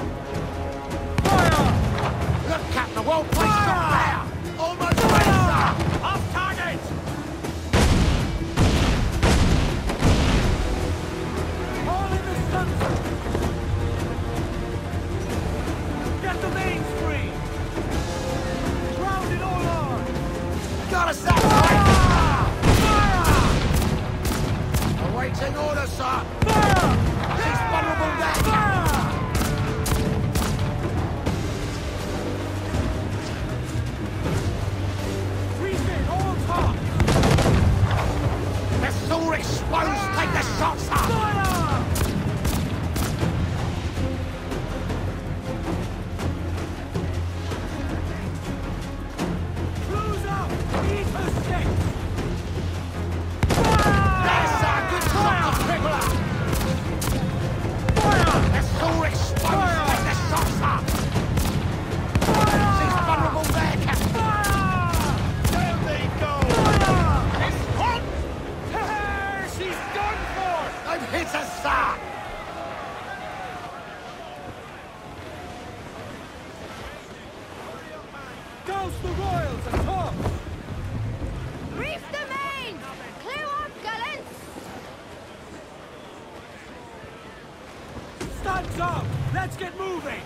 Look, Captain, a well-placed shot there! Almost ready, sir! Off target! All in the sunset! Get the mains free! Ground it all on! Got us that way! Fire! Awaiting orders, sir! Fire! She's vulnerable there, Captain! Fire! Freeze it, all top! They're so exposed! Foes take the shots up! Close up! Eat her stick! There's a good shot to cripple her! Let's all exposed! Take the shots up! She's vulnerable there, Captain! There they go! It's hot! She's done for! They've hit us, sir! Douse the royals and tops! Reef the mains! Clear up gallants! Studs up! Let's get moving!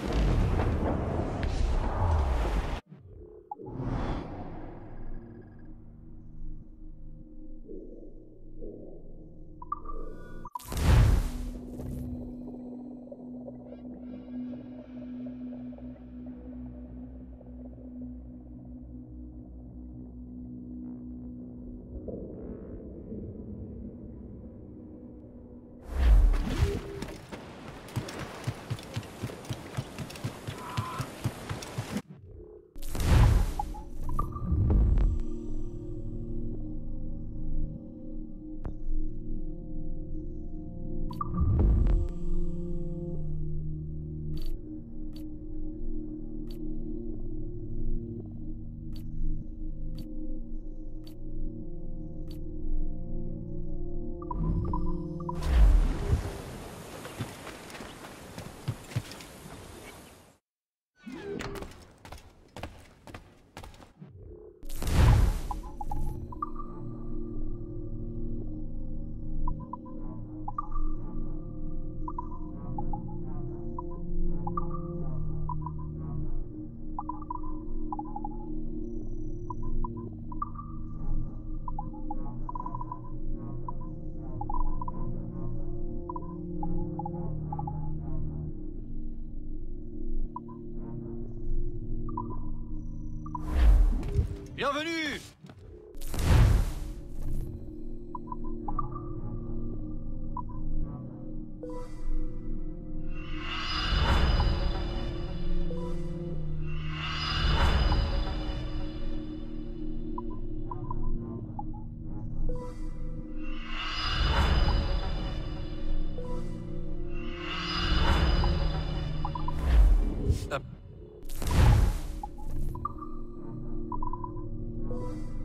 Bienvenue! Uh,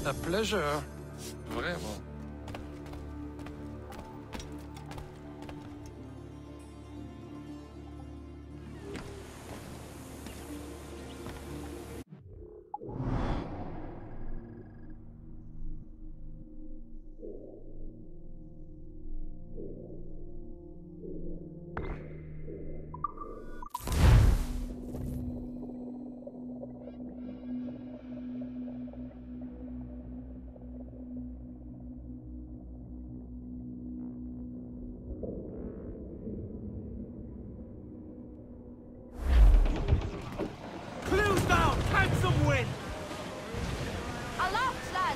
A pleasure. Vraiment. Clues down! Handsome win! Aloft, lads!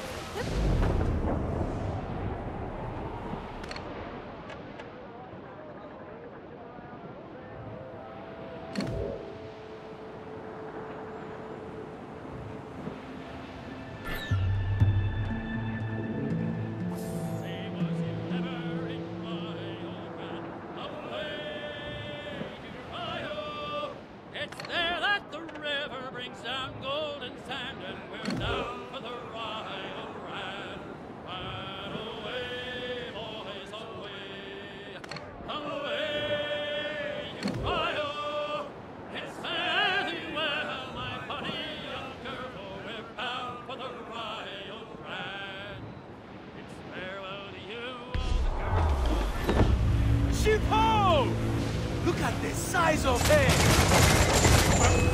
Say, was you ever in Ohio? Away to Ohio. It's there that the river brings down golden sand, and we're down for the Rio Grande. Right away, boys, away, away to Ohio. It's fairly well, my funny young girl, for we're bound for the Rio Grande. It's farewell to you, all the girls. Ship ho! Look at the size of it!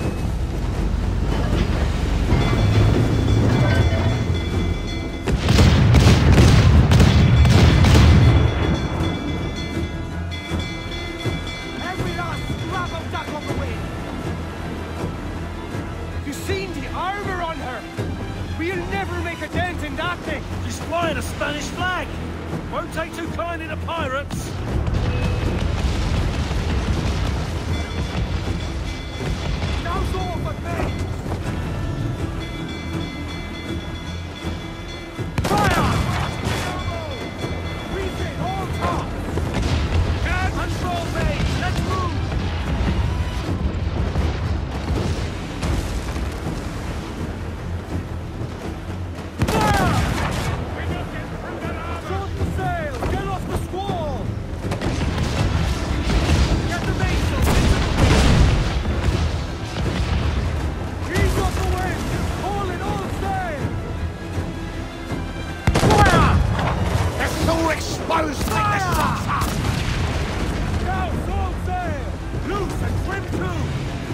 Every last scrap of duck on the wind! You seen the armor on her? We'll never make a dent in that thing! She's flying a Spanish flag. Won't take too kindly to pirates. Now's all for me! Fire! Refit all tops! Can control base! Let's move! Fire! Short the sail! Get off the squall! Get the mainsail! Ease off the wind! Haul in all sail! Fire! It's all exposed! Take the shots up! Now, all sail! Loose and trim too!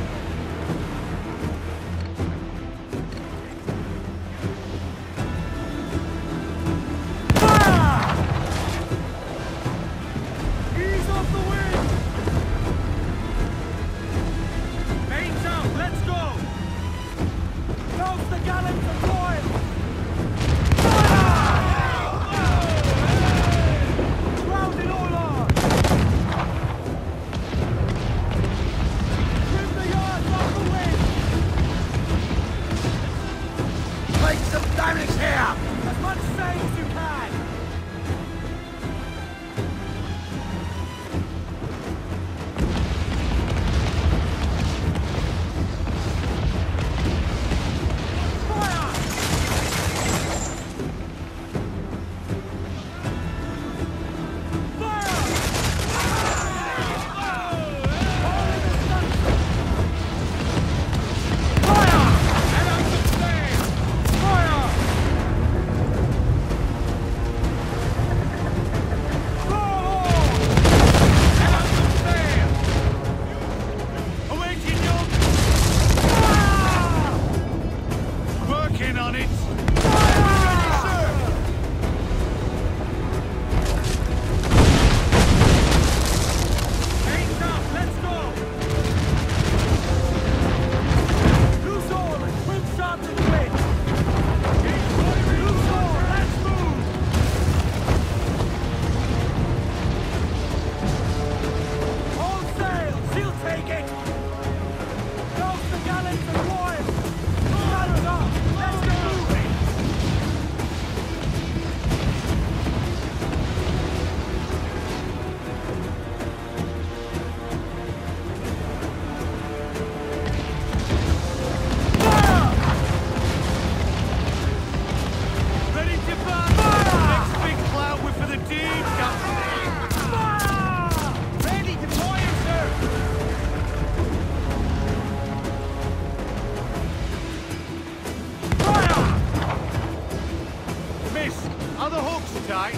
Fire! Ease off the wind! Mains out, let's go! Now's the gallant and royal! Fire! Grounded all appetite.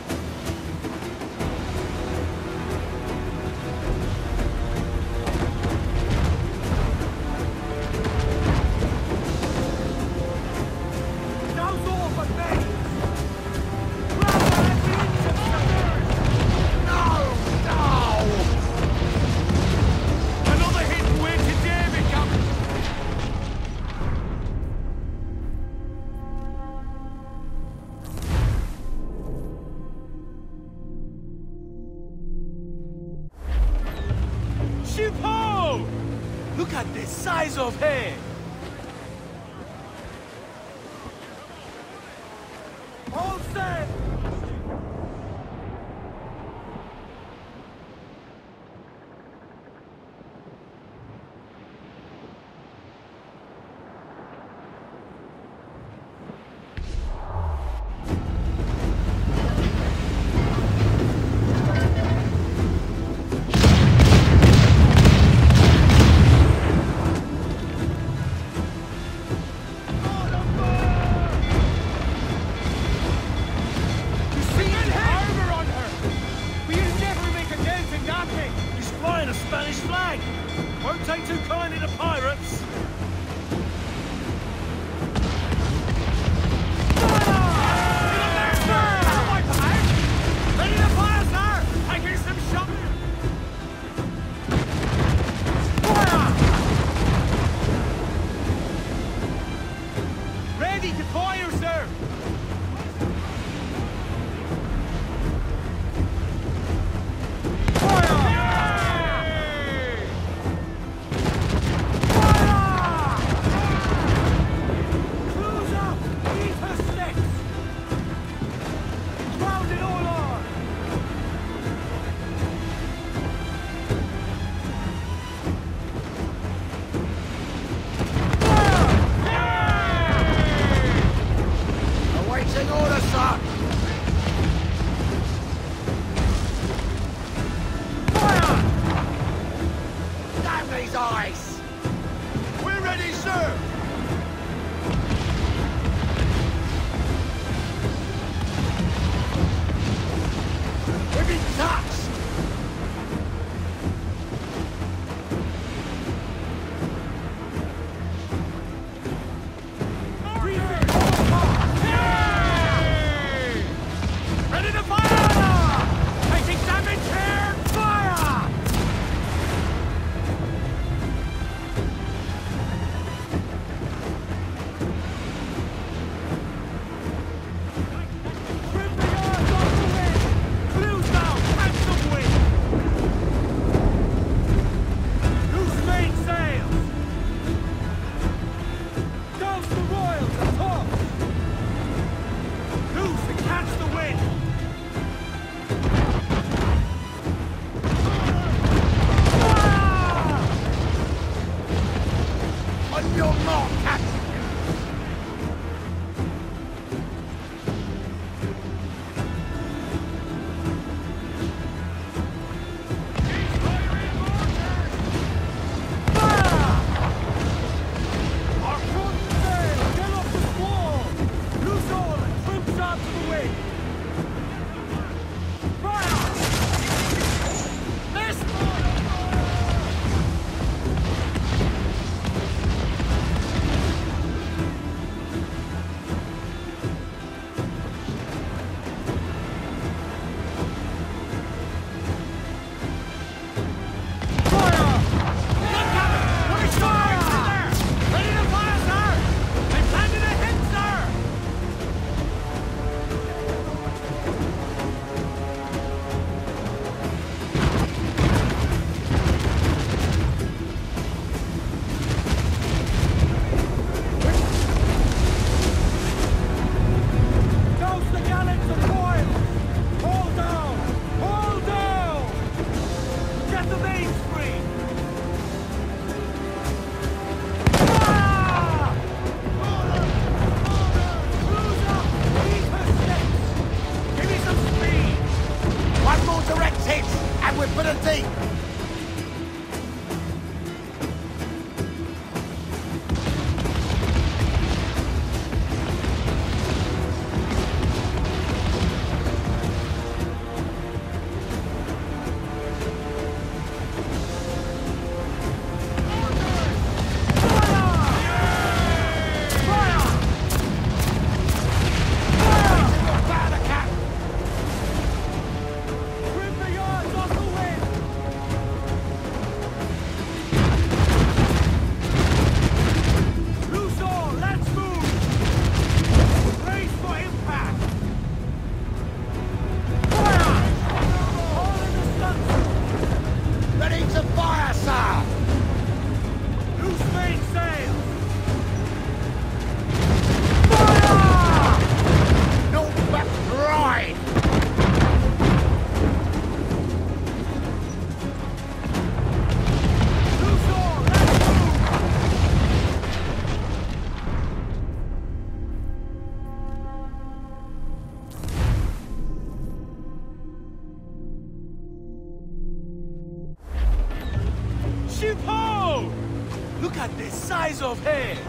Now's all but me! Grab every inch of sugar! No! No! Another hidden way to David coming. Ship-ho! Look at the size of her! All set! Flying a Spanish flag! Won't take too kindly to pirates! Ready to fire, sir! I hear some shot! Fire! Ready to fire, sir! Awaiting order, sir! Fire! Damn these eyes! We're ready, sir! We've been touched! at the size of her!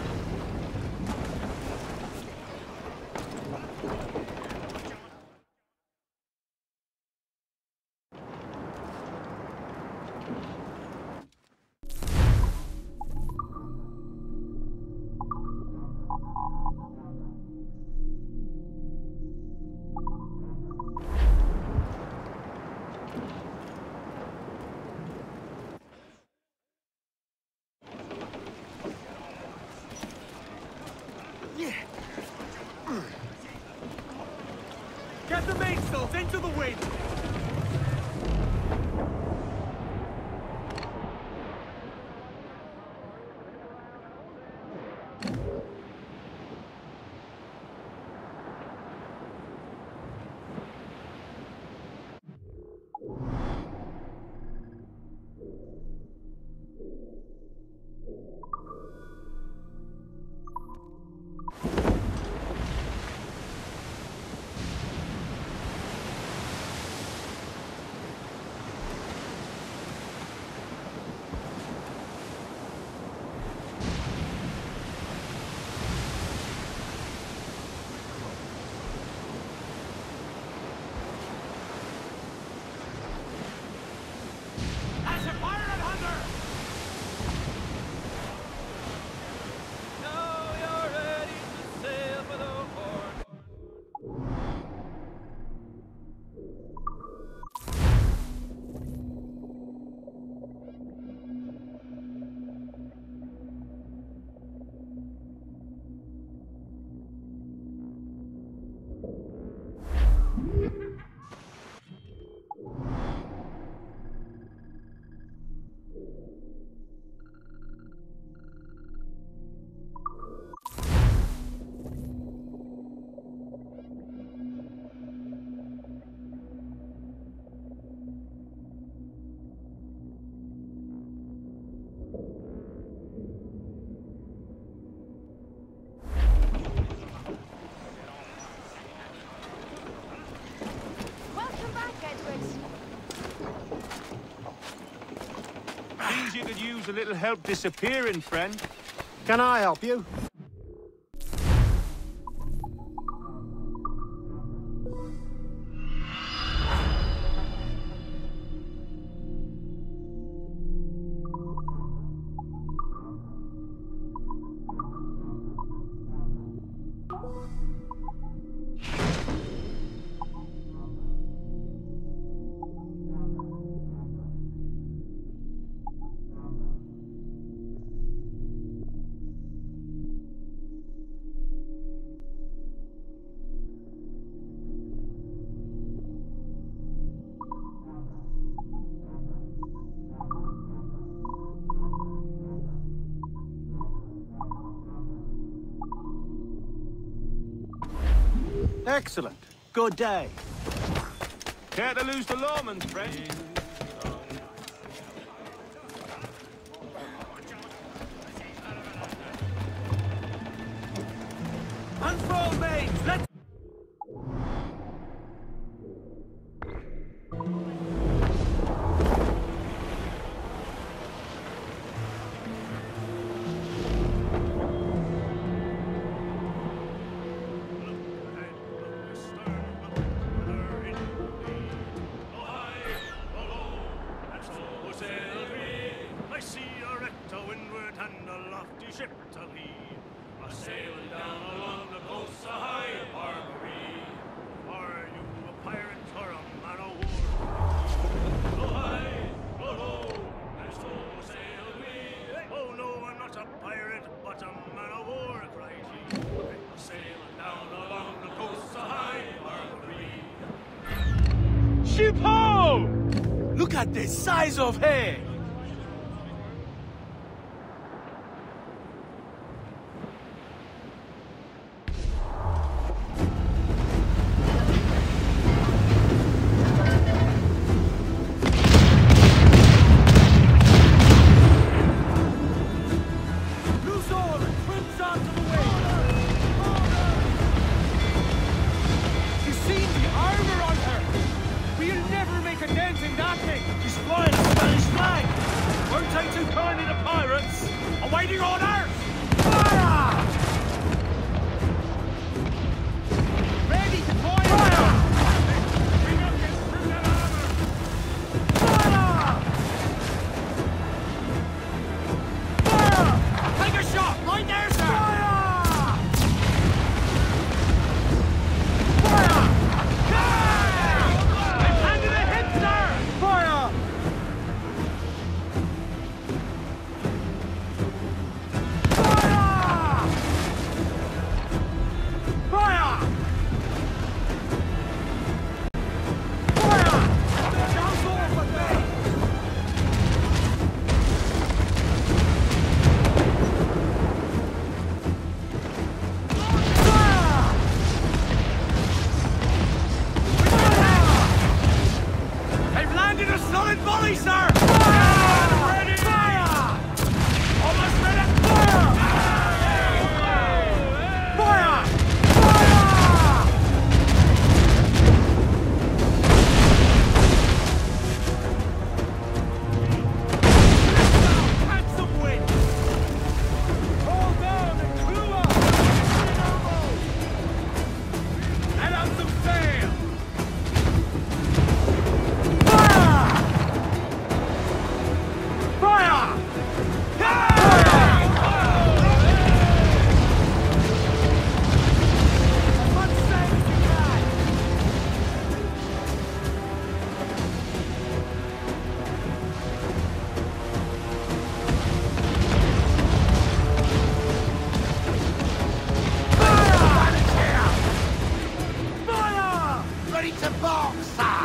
Get the mainsails into the wind! Seems you could use a little help disappearing, friend. Can I help you? Excellent. Good day. Care to lose the lawman's friend? Unfurl mains! Let's... I see a wreck to windward and a lofty ship to lee, a sailing down along the coast of high Barbary. Are you a pirate or a man of war? Go high, go low, and so sail we. Oh no, I'm not a pirate, but a man of war, cried he. A sailing down along the coast of high Barbary. Ship ho! Look at the size of her! Loose all and trims out of the way! You see the armor on her! We'll never make a dent in that thing! He's flying a Spanish flag! Won't take too kindly to pirates. Awaiting orders! Fire! Ready to fire! Fire! We don't get through that armor! Fire! Fire! Take a shot! Right there, sir! Fire! Fire! They've landed a hit, sir! Fire! Fire! Fire! Jump off with me! Fire! They've landed a solid volley, sir! Fire! Ready! Fire! Almost ready! Fire! Fire! Fire! Handsome wind! Hold down and clew up! Let out some sail! Fire! Fire! As much sail as you can! Fire! Ready to box, sir!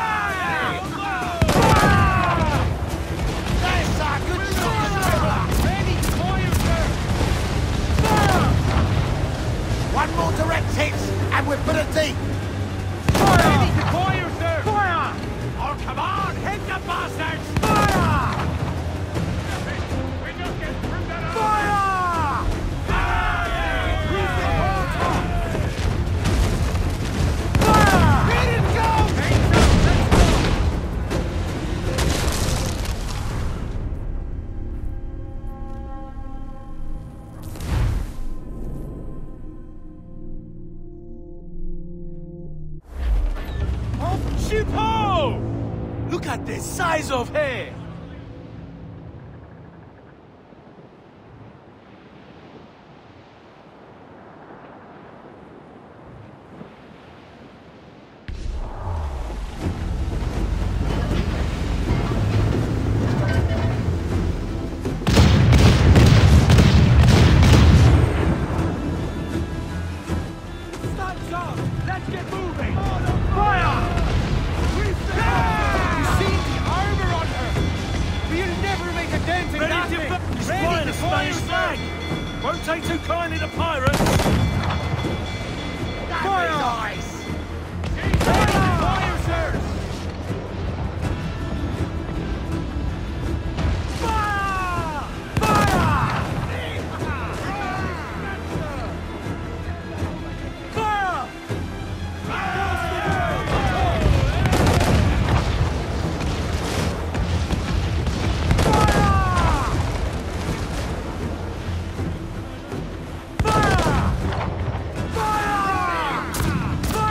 There, sir! Good shot, dribbler! Ready to fire, sir! Fire! One more direct hit, and we've put it deep! Ready to fire, sir! Fire! Oh, come on! Hit the bastards! Fire! We don't get through that armor! Fire! Use the portal! Fire! Ready to go! Off ship ho! Look at the size of her! Stop, John! Let's get moving! Fire! You see the armor on her? We'll never make a dent in Ready that to thing! f- He's Ready flying to a fire, Spanish sir! flag! Won't take too kindly to pirates! Fire! Nice! Ready to fire, sir! Fire! Fire! Fire! Fire! Fire!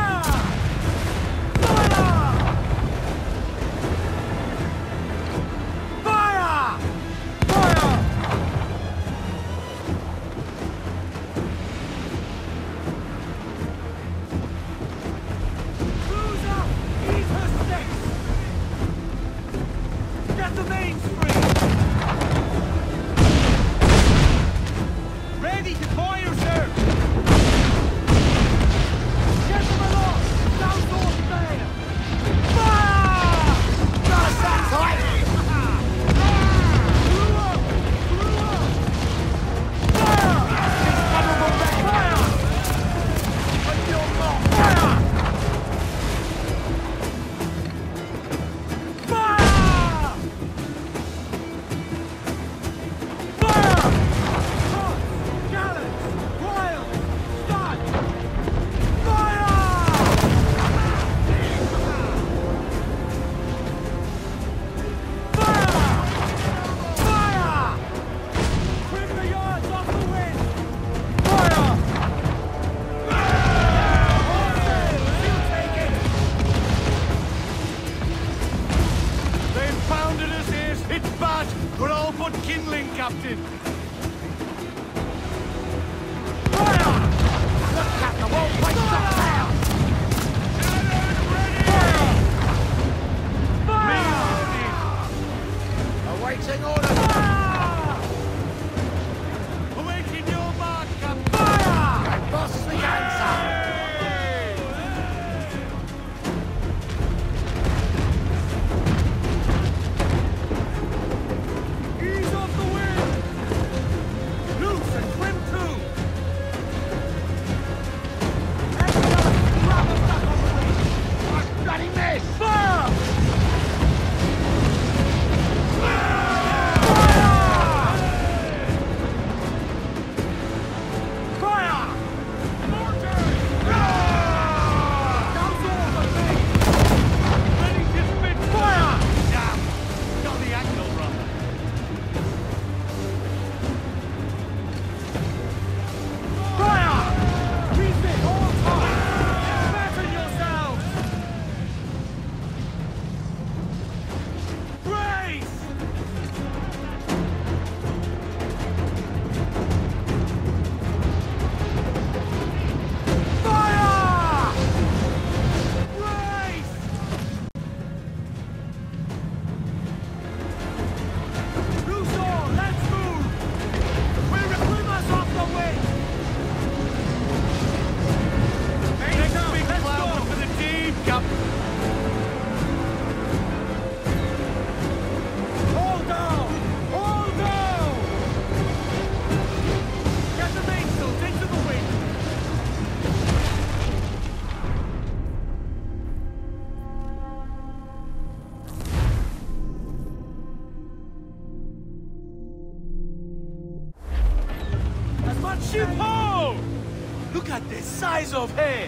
Ship-ho! Look at the size of her!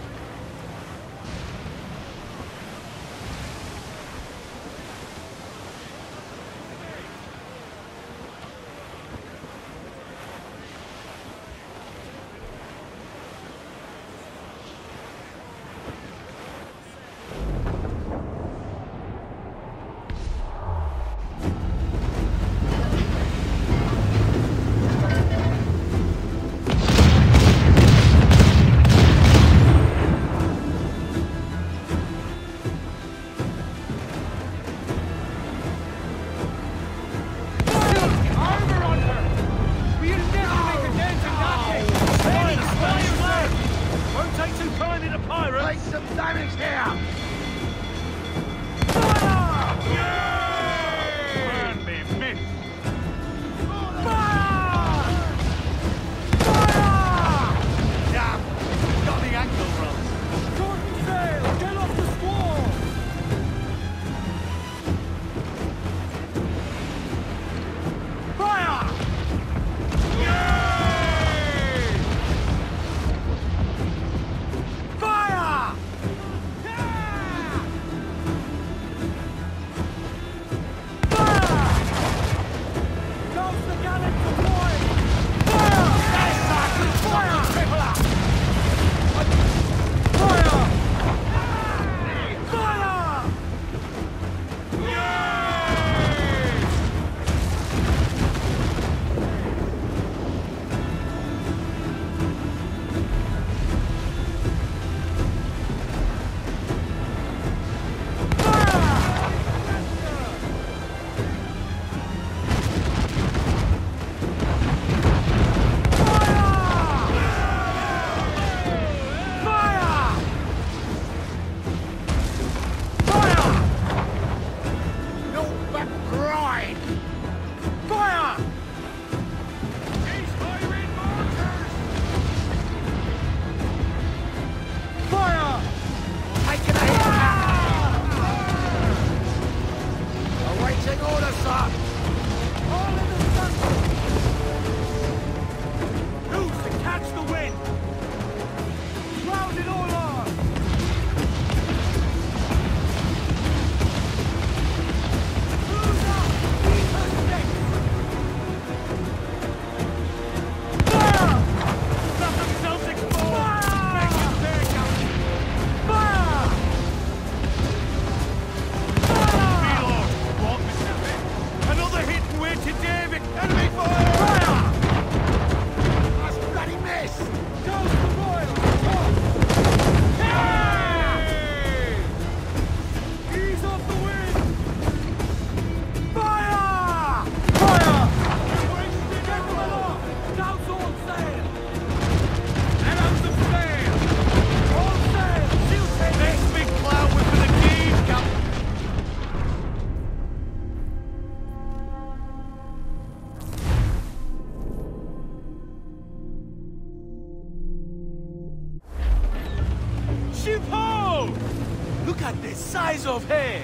Look at the size of her!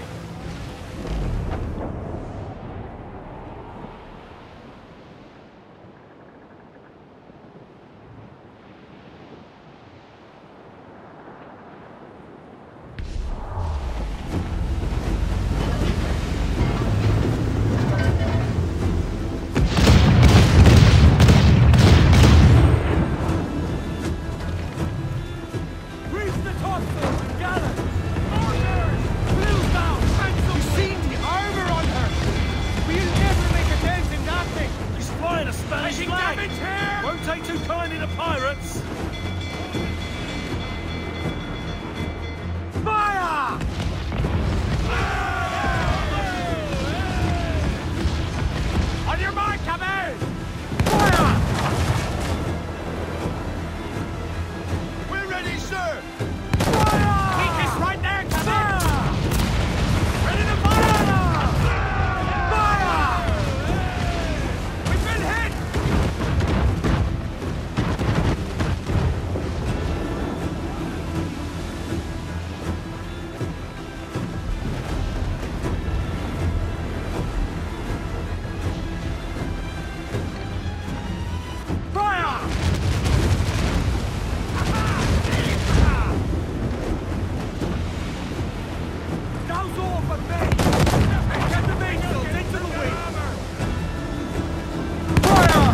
Reach the topsail! Gallants! Mortars! Blues down! Get the mainsails into the wing! Fire!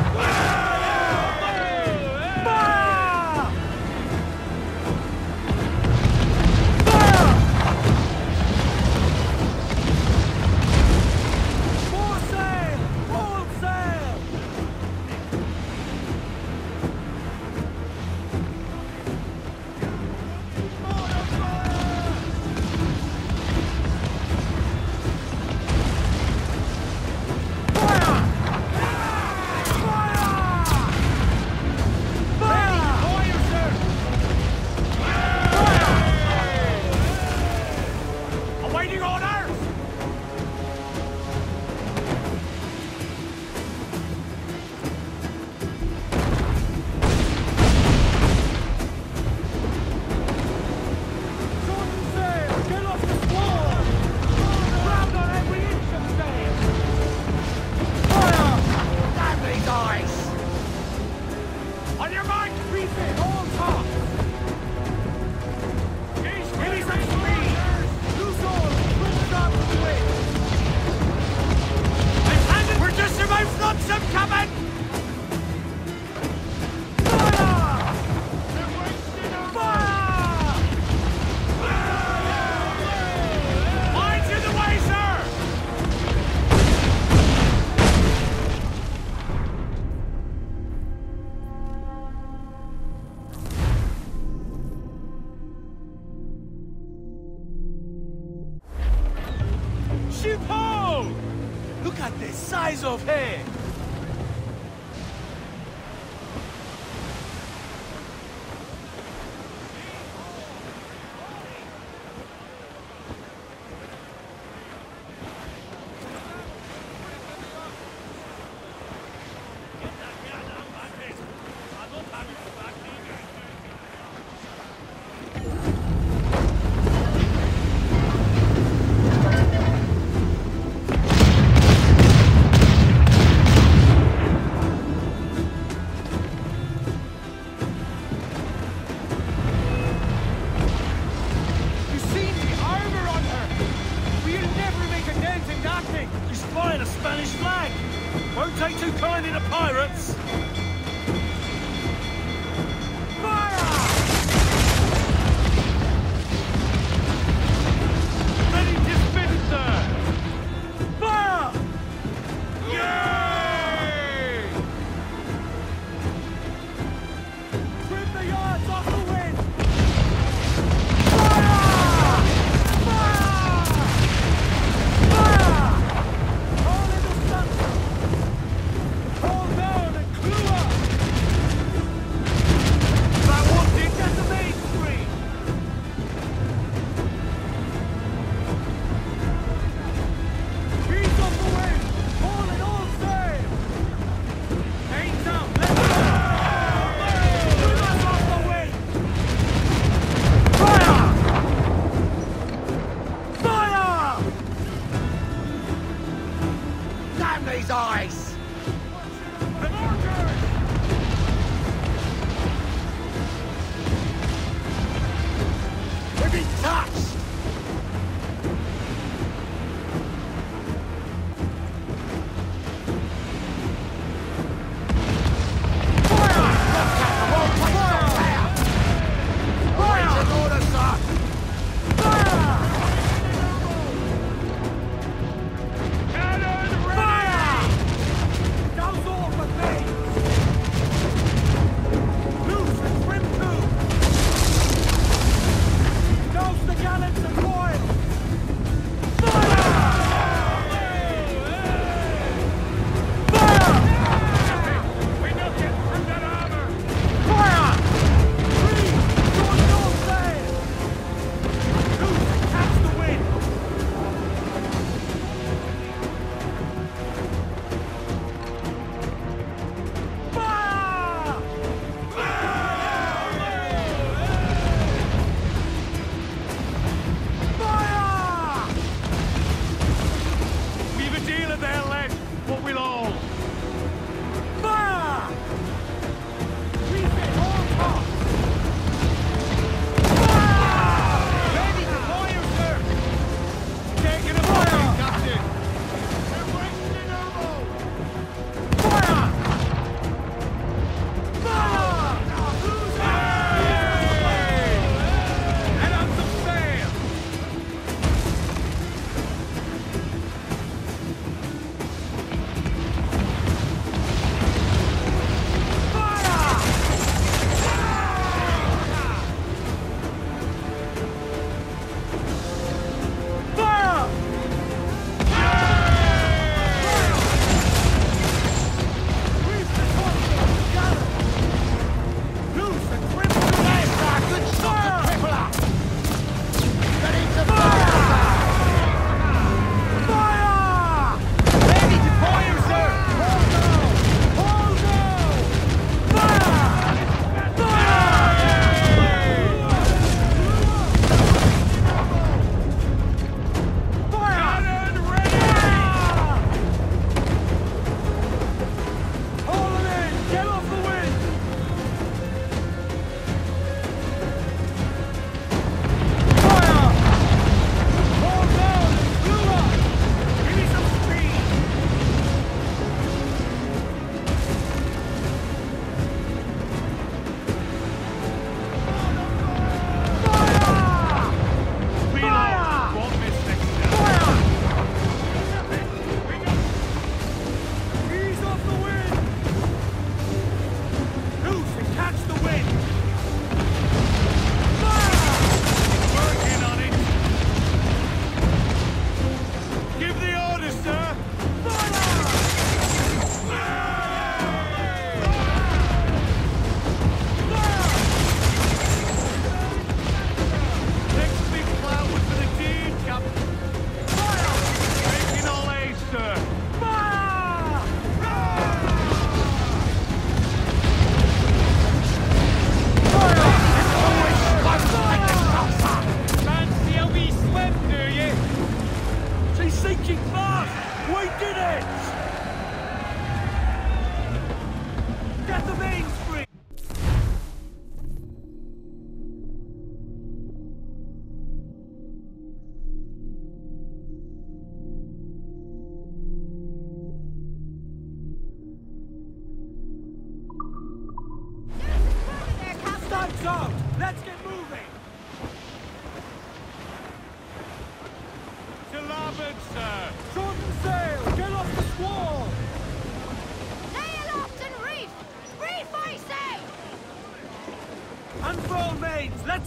Ship-ho! Look at the size of her! Flying a Spanish flag! Won't take too kindly to pirates! Fire! Ready dismissed, sir! Fire! Yay! Trim the yards off the wind! Fire! Fire! Fire! All in the sun! Hold down and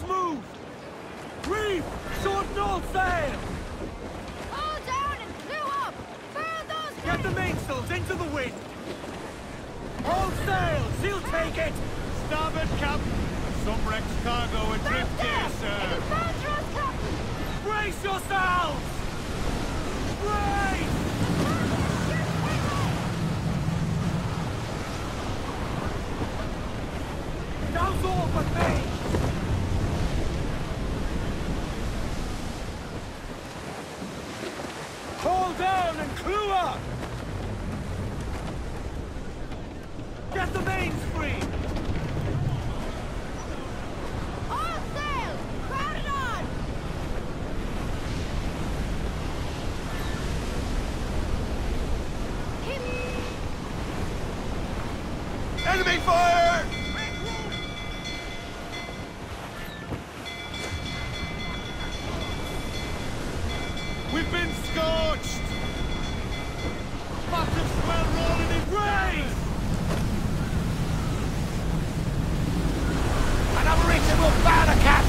move! Reef! Short and all sail! Hold down and clew up! Furl those Get the mainsails into the wind! All sails! He'll take it! Starboard, Captain. Some wrecked cargo adrift here, It sir. is bound for us, Captain! Brace yourselves! Brace! Down's all but me! Haul down and clew up! Get the mains free! All sail! Crowd it on! Keep... Enemy fire! We've been scorched! Massive swell rolling in rain! Another reason will bow the cap!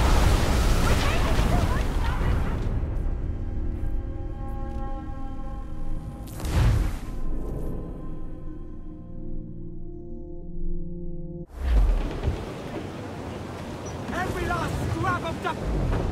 Every last scrap of the...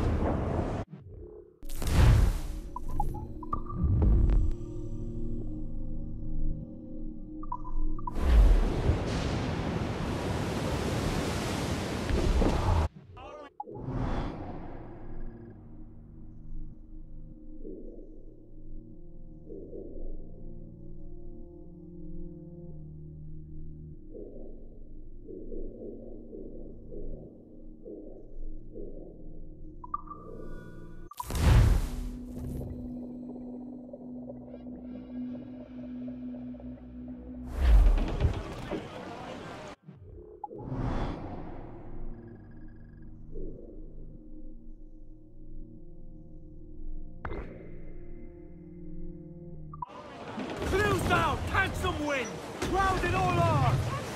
Clews down! Catch some wind! Round it all on!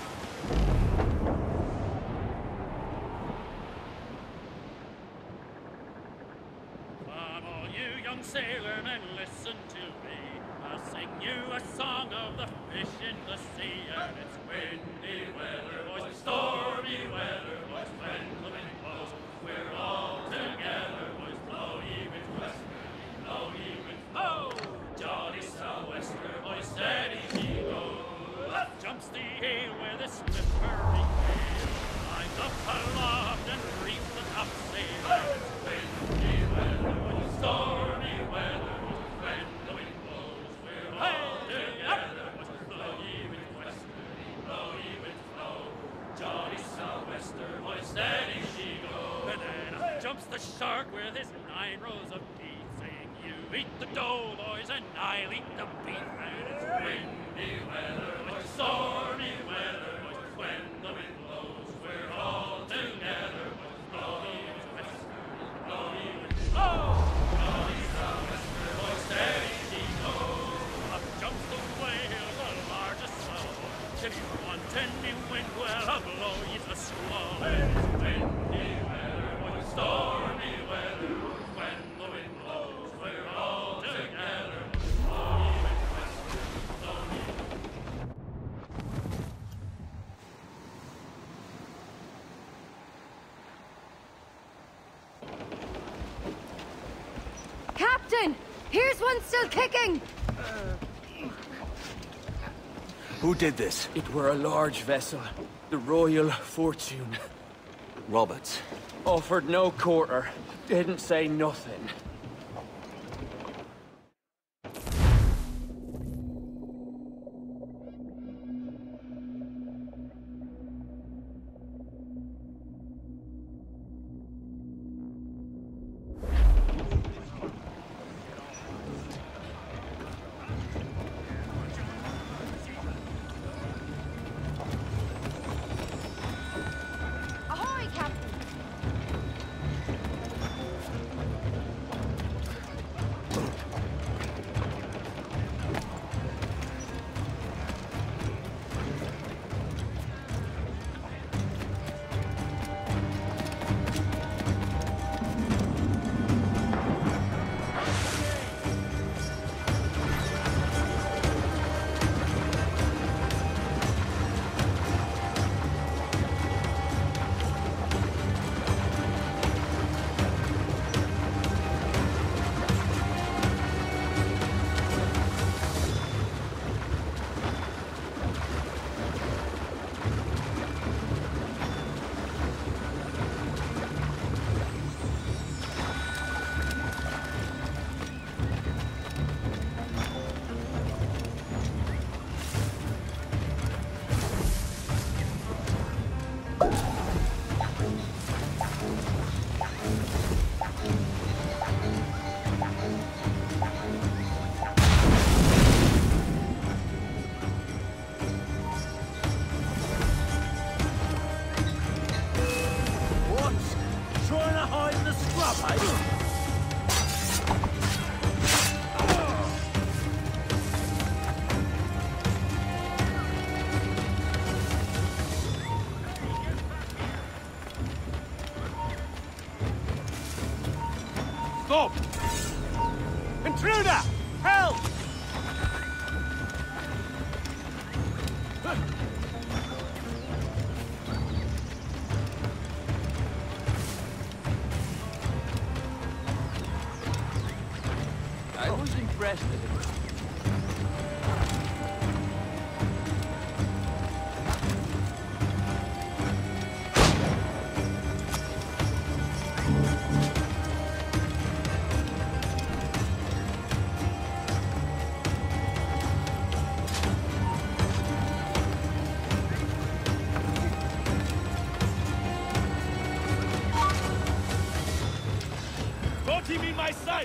Come all you young sailormen, listen to me. I'll sing you a song of the fish in the sea. And it's windy weather, boys, stormy weather, boys, when the wind blows. We're all together, boys, blow ye with westerly, blow ye with blow. Jolly sou'wester, boys, steady she goes. Up jumps the ale with a slippery gale. Climbs up aloft and reefs the topsail. And it's windy weather, boys, stormy weather, boys, when the wind blows. We're all together, boys, blow ye with westerly, blow ye with flow. Jolly sou'wester, boys, steady she goes. And then up jumps the shark with his nine rows of teeth, saying, "You eat the dough, boys, and I'll eat the beef." And it's windy weather, boys, stormy weather, boys, when the wind blows. We're all together, boys, blow ye with westerly, blow ye with flow. Jolly sou'wester, boys, steady she goes. Up jumps the whale, the largest swell. If you want any wind, well, I'll blow ye the squall. And it's windy weather, boys, stormy weather, when the wind blows. We're all together, boys, blow ye with westerly, blow ye with Captain! Here's one still kicking! Who did this? It were a large vessel, the Royal Fortune. Roberts. Offered no quarter, didn't say nothing. Ahoy, Captain! Stop! Intruder! Help! I was impressed at it. Don't give me my sight!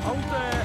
Hold there.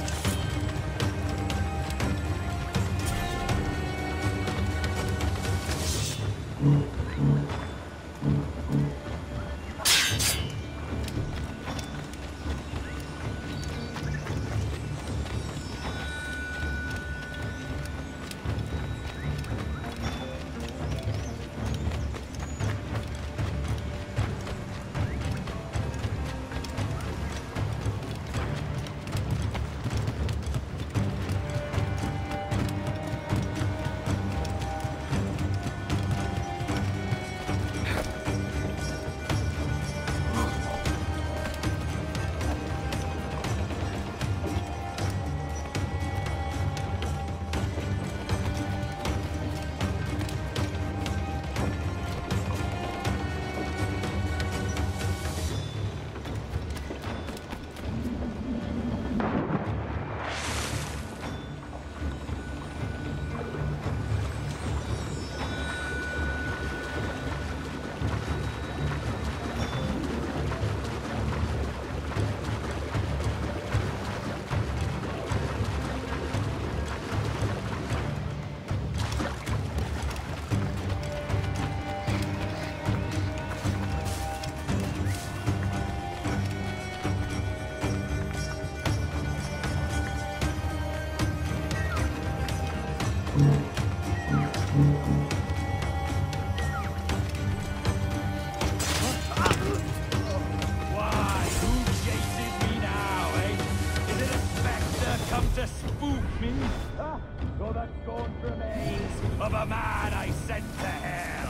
Why? Who chases me now, eh? Is it a spectre come to spook me? Ah, or the gaunt remains of a man I sent to hell?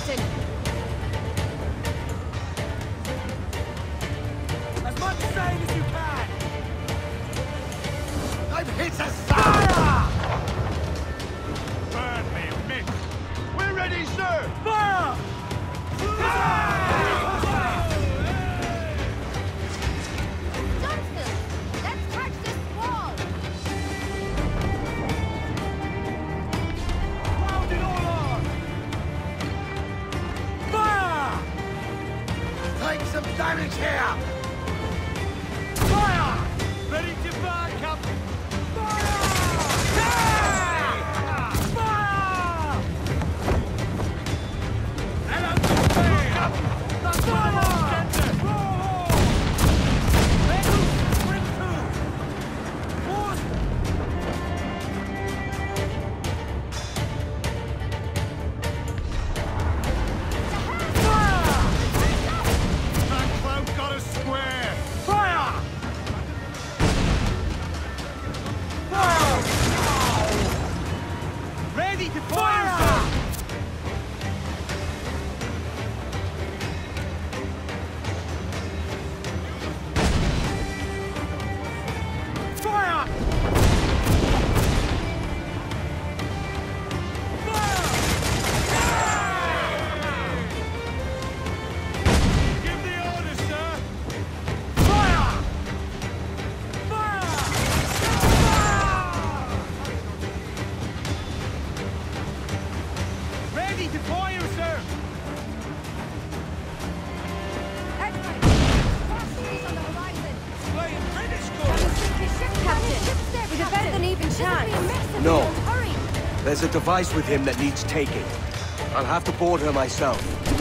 Captain! As much sail as you can! I've hit a fire! Burn me, Mick! We're ready, sir! Fire! Johnston, let's catch this wall! Round it all on! Fire! Take some damage here! Fire! Ready to burn, Captain! Fire! Fire! Cloud got us square! Fire! Ready to Fire! Fire! Give the order, sir! Fire! Fire! Ready to fire, sir! Excellent! Crossbows on the horizon! Flying British Can we sink his ship, Captain? With a better than even chance! No. Hurry! There's a device with him that needs taking. I'll have to board her myself.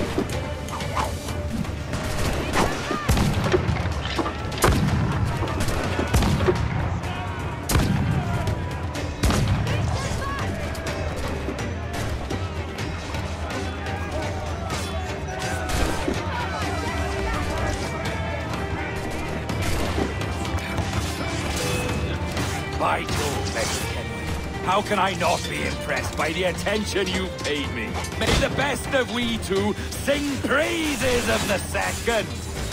By Jove, Mister Kenway, how can I not be impressed by the attention you've paid me? May the best of we two sing praises of the second!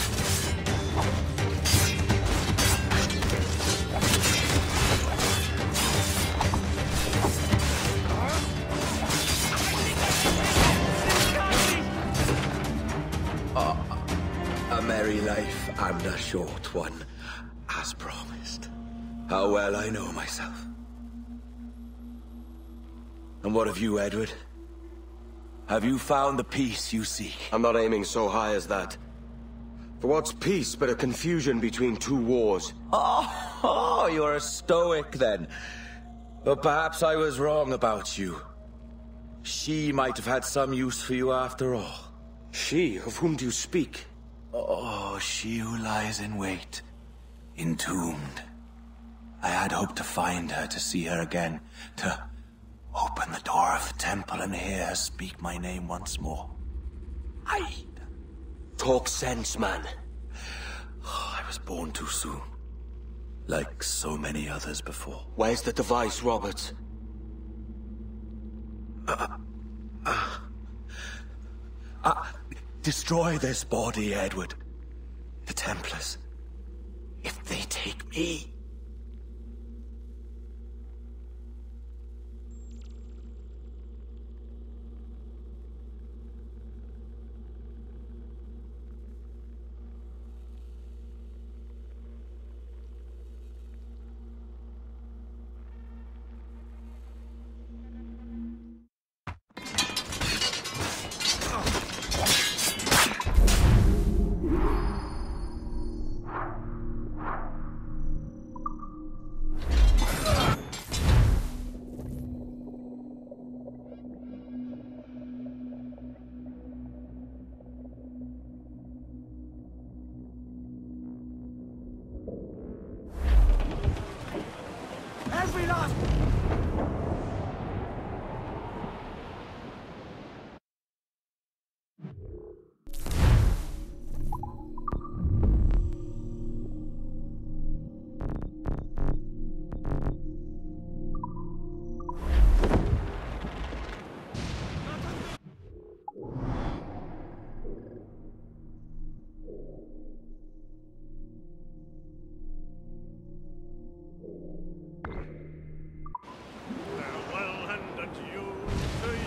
A merry life and a short one, as promised. How well I know myself. And what of you, Edward? Have you found the peace you seek? I'm not aiming so high as that. For what's peace but a confusion between two wars? Oh, oh, you're a stoic then. But perhaps I was wrong about you. She might have had some use for you after all. She? Of whom do you speak? Oh, she who lies in wait, entombed. I had hoped to find her, to see her again, to open the door of the temple and hear her speak my name once more. I talk sense, man. Oh, I was born too soon, like so many others before. Where's the device, Robert? Uh, uh, uh, destroy this body, Edward. The Templars. If they take me... Every last